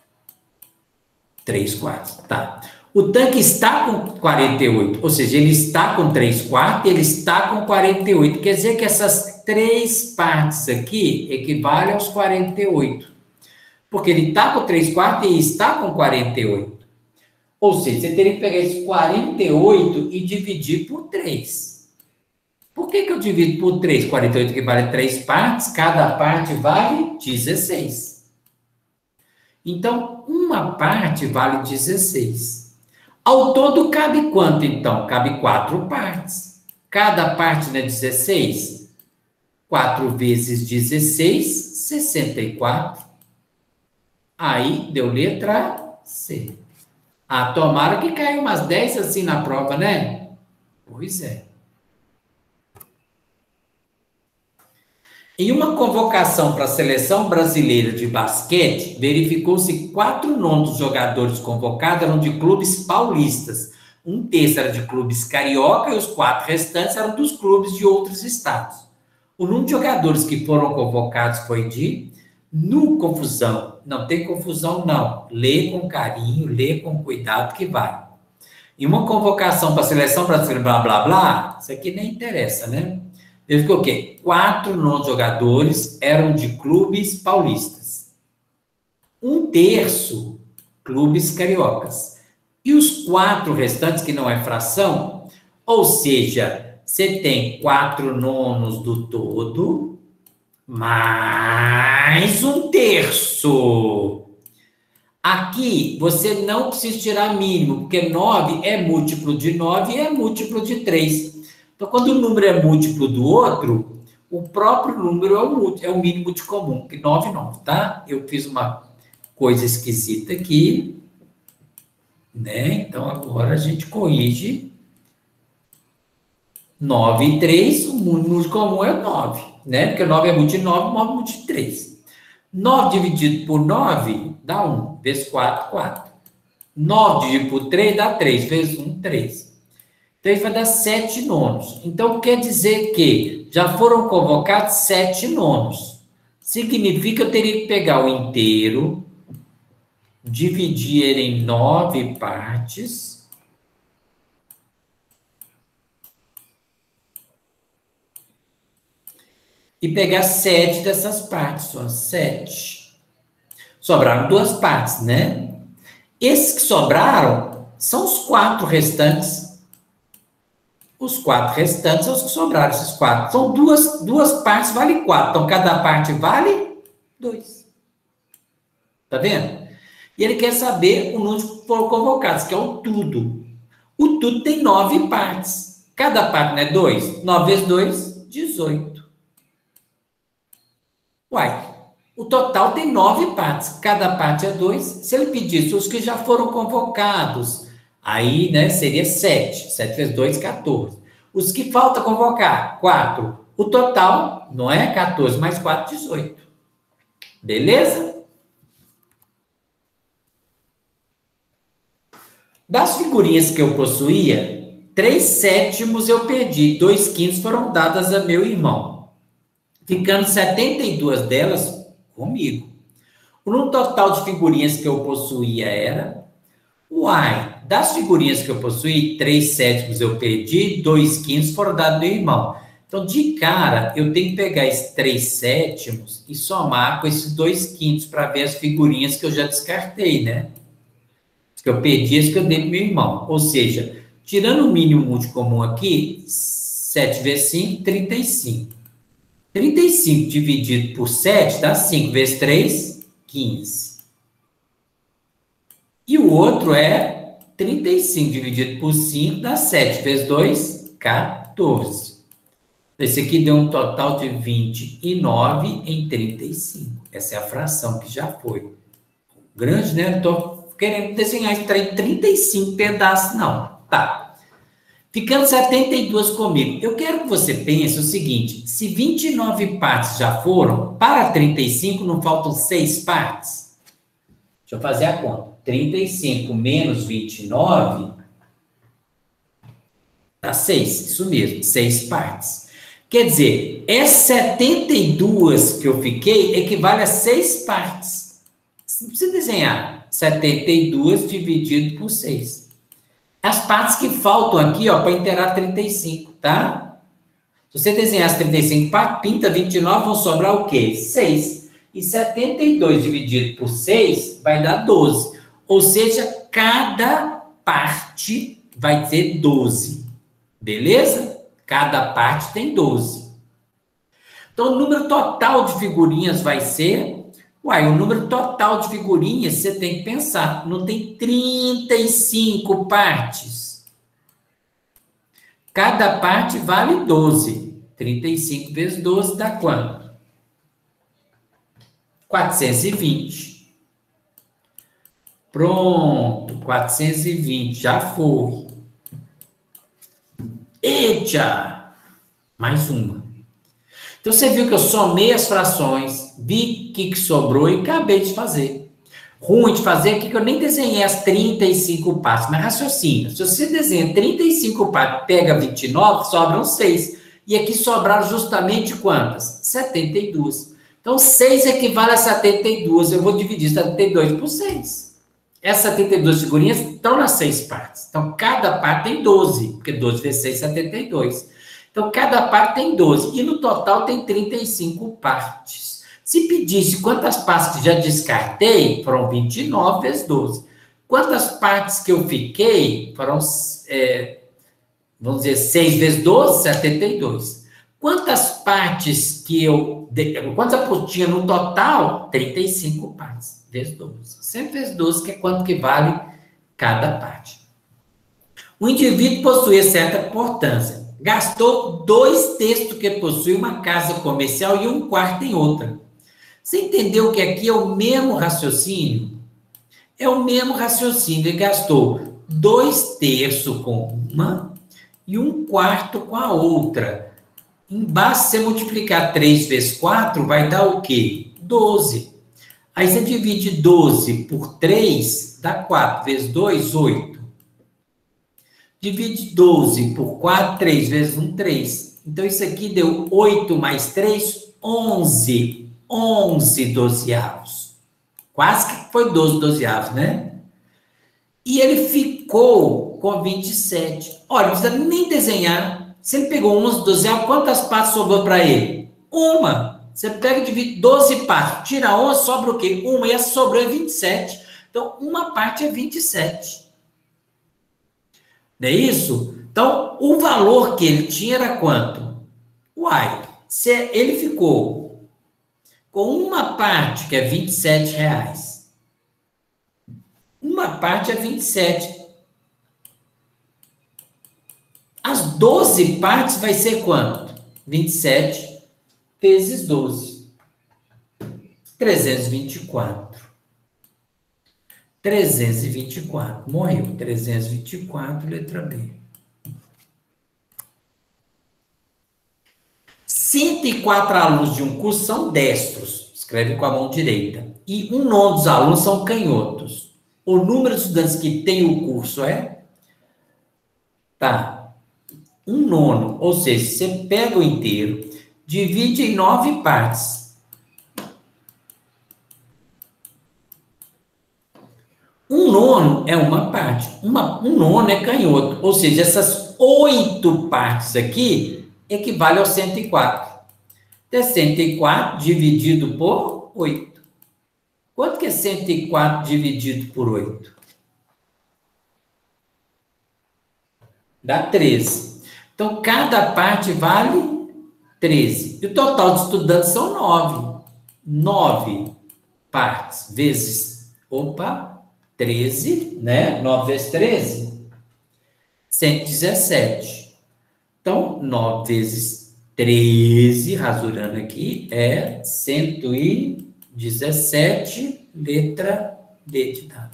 3/4, tá. O tanque está com 48, ou seja, ele está com 3/4 e ele está com 48. Quer dizer que essas 3 partes aqui equivalem aos 48. Porque ele está com 3/4 e está com 48. Ou seja, você teria que pegar esse 48 e dividir por 3. Por que eu divido por 3? 48 equivale a 3 partes, cada parte vale 16. Então, uma parte vale 16. Ao todo, cabe quanto, então? Cabe 4 partes. Cada parte não é 16? 4 vezes 16, 64. Aí, deu letra C. Ah, tomara que caiu umas 10 assim na prova, né? Pois é. Em uma convocação para a Seleção Brasileira de Basquete, verificou-se 4 nomes dos jogadores convocados eram de clubes paulistas. 1/3 era de clubes carioca e os 4 restantes eram dos clubes de outros estados. O número de jogadores que foram convocados foi de... No confusão. Não tem confusão, não. Lê com carinho, lê com cuidado que vai. Em uma convocação para a Seleção Brasileira, blá, blá, blá, isso aqui nem interessa, né? Eu coloquei 4 nonos jogadores eram de clubes paulistas. 1/3 clubes cariocas. E os 4 restantes, que não é fração, ou seja, você tem 4 nonos do todo, mais 1/3. Aqui, você não precisa tirar mínimo, porque 9 é múltiplo de 9 e é múltiplo de 3. Então, quando um número é múltiplo do outro, o próprio número é o mínimo de comum, que 9, 9, tá? Eu fiz uma coisa esquisita aqui, né? Então, agora a gente corrige. 9 e 3, o mínimo de comum é 9, né? Porque 9 é múltiplo de 9, 9 é múltiplo de 3. 9 dividido por 9 dá 1, vezes 4, 4. 9 dividido por 3 dá 3, vezes 1, 3. Então, isso vai dar 7 nonos. Então, quer dizer que já foram convocados 7 nonos. Significa que eu teria que pegar o inteiro, dividir ele em 9 partes, e pegar 7 dessas partes, só 7. Sobraram 2 partes, né? Esses que sobraram são os 4 restantes. Os 4 restantes são os que sobraram, esses 4. São duas partes, vale 4. Então, cada parte vale 2. Tá vendo? E ele quer saber o número que foram convocados, que é o tudo. O tudo tem 9 partes. Cada parte não é 2? 9 vezes 2, 18. Uai, o total tem 9 partes. Cada parte é 2. Se ele pedisse os que já foram convocados, aí, né, seria 7. 7 vezes 2, 14. Os que falta convocar, 4. O total, não é 14, mais 4, 18. Beleza? Das figurinhas que eu possuía, 3/7 eu perdi, 2/5 foram dadas a meu irmão, ficando 72 delas comigo. O número total de figurinhas que eu possuía era... Uai, das figurinhas que eu possuí, 3/7 eu perdi, 2/5 foram dados ao meu irmão. Então, de cara, eu tenho que pegar esses 3/7 e somar com esses 2/5 para ver as figurinhas que eu já descartei, né? As que eu perdi, as que eu dei para meu irmão. Ou seja, tirando o mínimo múltiplo comum aqui, 7 vezes 5, 35. 35 dividido por 7 dá 5 vezes 3, 15. E o outro é 35 dividido por 5 dá 7 vezes 2, 14. Esse aqui deu um total de 29 em 35. Essa é a fração que já foi. Grande, né? Não estou querendo desenhar isso em 35 pedaços, não. Tá. Ficando 72 comigo. Eu quero que você pense o seguinte, se 29 partes já foram, para 35 não faltam 6 partes? Deixa eu fazer a conta. 35 menos 29 dá 6, isso mesmo, 6 partes. Quer dizer, essas 72 que eu fiquei equivale a 6 partes. Não precisa desenhar 72 dividido por 6. As partes que faltam aqui, ó, para inteirar 35, tá? Se você desenhar as 35 partes, pinta 29, vão sobrar o quê? 6. E 72 dividido por 6 vai dar 12. Ou seja, cada parte vai ter 12. Beleza? Cada parte tem 12. Então, o número total de figurinhas vai ser... Uai, o número total de figurinhas, você tem que pensar. Não tem 35 partes. Cada parte vale 12. 35 vezes 12 dá quanto? 420. Pronto, 420, já foi. Eita! Mais uma. Então, você viu que eu somei as frações, vi o que sobrou e acabei de fazer. Ruim de fazer aqui que eu nem desenhei as 35 partes, mas raciocínio. Se você desenha 35 partes, pega 29, sobram 6. E aqui sobraram justamente quantas? 72. Então, 6 equivale a 72. Eu vou dividir 72 por 6. Essas 72 figurinhas estão nas 6 partes. Então, cada parte tem 12, porque 12 vezes 6 é 72. Então, cada parte tem 12. E no total tem 35 partes. Se pedisse quantas partes que já descartei, foram 29 vezes 12. Quantas partes que eu fiquei, foram, vamos dizer, 6 vezes 12, 72. Quantas partes que quantas apostas tinha no total? 35 partes, vezes 12. Sempre vezes 12, que é quanto que vale cada parte. O indivíduo possui certa importância. Gastou 2/3 do que possui uma casa comercial e 1/4 em outra. Você entendeu que aqui é o mesmo raciocínio? É o mesmo raciocínio. Ele gastou 2/3 com uma e 1/4 com a outra. Embaixo, se você multiplicar 3 vezes 4, vai dar o quê? 12. Aí você divide 12 por 3, dá 4 vezes 2, 8. Divide 12 por 4, 3 vezes 1, 3. Então, isso aqui deu 8 mais 3, 11. 11 dozeavos. Quase que foi 12 dozeavos, né? E ele ficou com 27. Olha, não precisa nem desenhar. Se ele pegou 11 dozeavos, quantas partes sobrou para ele? Uma. Você pega e divide 12 partes. Tira 11, sobra o quê? Uma. E essa sobrou é 27. Então, uma parte é 27. Não é isso? Então, o valor que ele tinha era quanto? Uai, se ele ficou com uma parte, que é 27 reais. Uma parte é 27. As 12 partes vai ser quanto? 27 vezes 12. 324. 324. Morreu. 324, letra B. 104 alunos de um curso são destros. Escreve com a mão direita. E 1/9 dos alunos são canhotos. O número de estudantes que tem o curso é? Tá. 1/9. Ou seja, você pega o inteiro, divide em 9 partes. 1/9 é uma parte. 1/9 é canhoto. Ou seja, essas 8 partes aqui equivale ao 104. 104 dividido por 8. Quanto que é 104 dividido por 8? Dá 13. Então, cada parte vale 13. E o total de estudantes são 9. 9 partes vezes... 13, né? 9 vezes 13, 117. Então, 9 vezes 13, rasurando aqui, é 117, letra D de dado.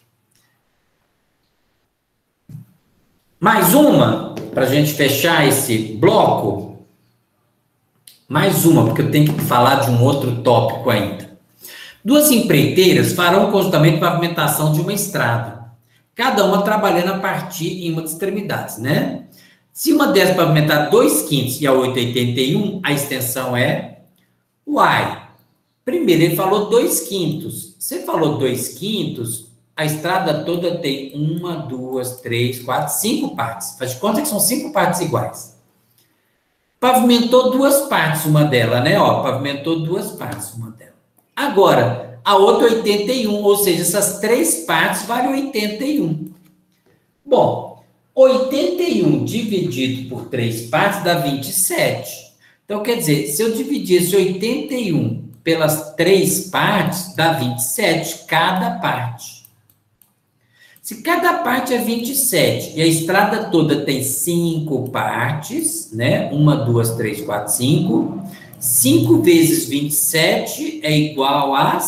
Mais uma, para a gente fechar esse bloco. Mais uma, porque eu tenho que falar de um outro tópico ainda. 2 empreiteiras farão conjuntamente pavimentação de uma estrada, cada uma trabalhando a partir em uma das extremidades, né? Se uma delas pavimentar 2/5 e a 8,81, a extensão é uai. Primeiro, ele falou 2/5. Você falou 2/5, a estrada toda tem 1, 2, 3, 4, 5 partes. Faz de conta que são 5 partes iguais. Pavimentou 2 partes, uma delas, né? Ó, pavimentou 2 partes, uma delas. Agora, a outra 81, ou seja, essas 3 partes valem 81. Bom, 81 dividido por 3 partes dá 27. Então, quer dizer, se eu dividir esse 81 pelas 3 partes, dá 27 cada parte. Se cada parte é 27 e a estrada toda tem 5 partes, né? 1, 2, 3, 4, 5... 5 vezes 27 é igual a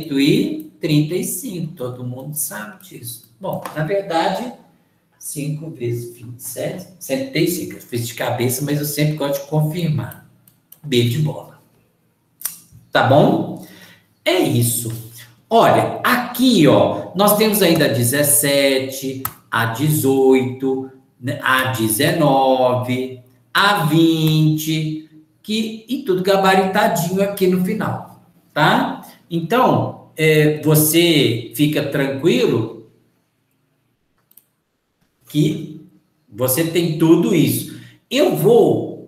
135. Todo mundo sabe disso. Bom, na verdade, 5 vezes 27, 135. Eu fiz de cabeça, mas eu sempre gosto de confirmar. B de bola. Tá bom? É isso. Olha, aqui, ó, nós temos ainda a 17, a 18, a 19, a 20... e tudo gabaritadinho aqui no final, tá? Então, você fica tranquilo que você tem tudo isso. Eu vou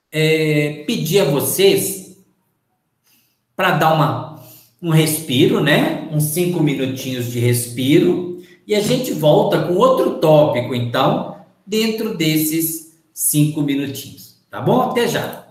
pedir a vocês para dar um respiro, né? Uns 5 minutinhos de respiro, e a gente volta com outro tópico, então, dentro desses 5 minutinhos. Tá bom? Até já!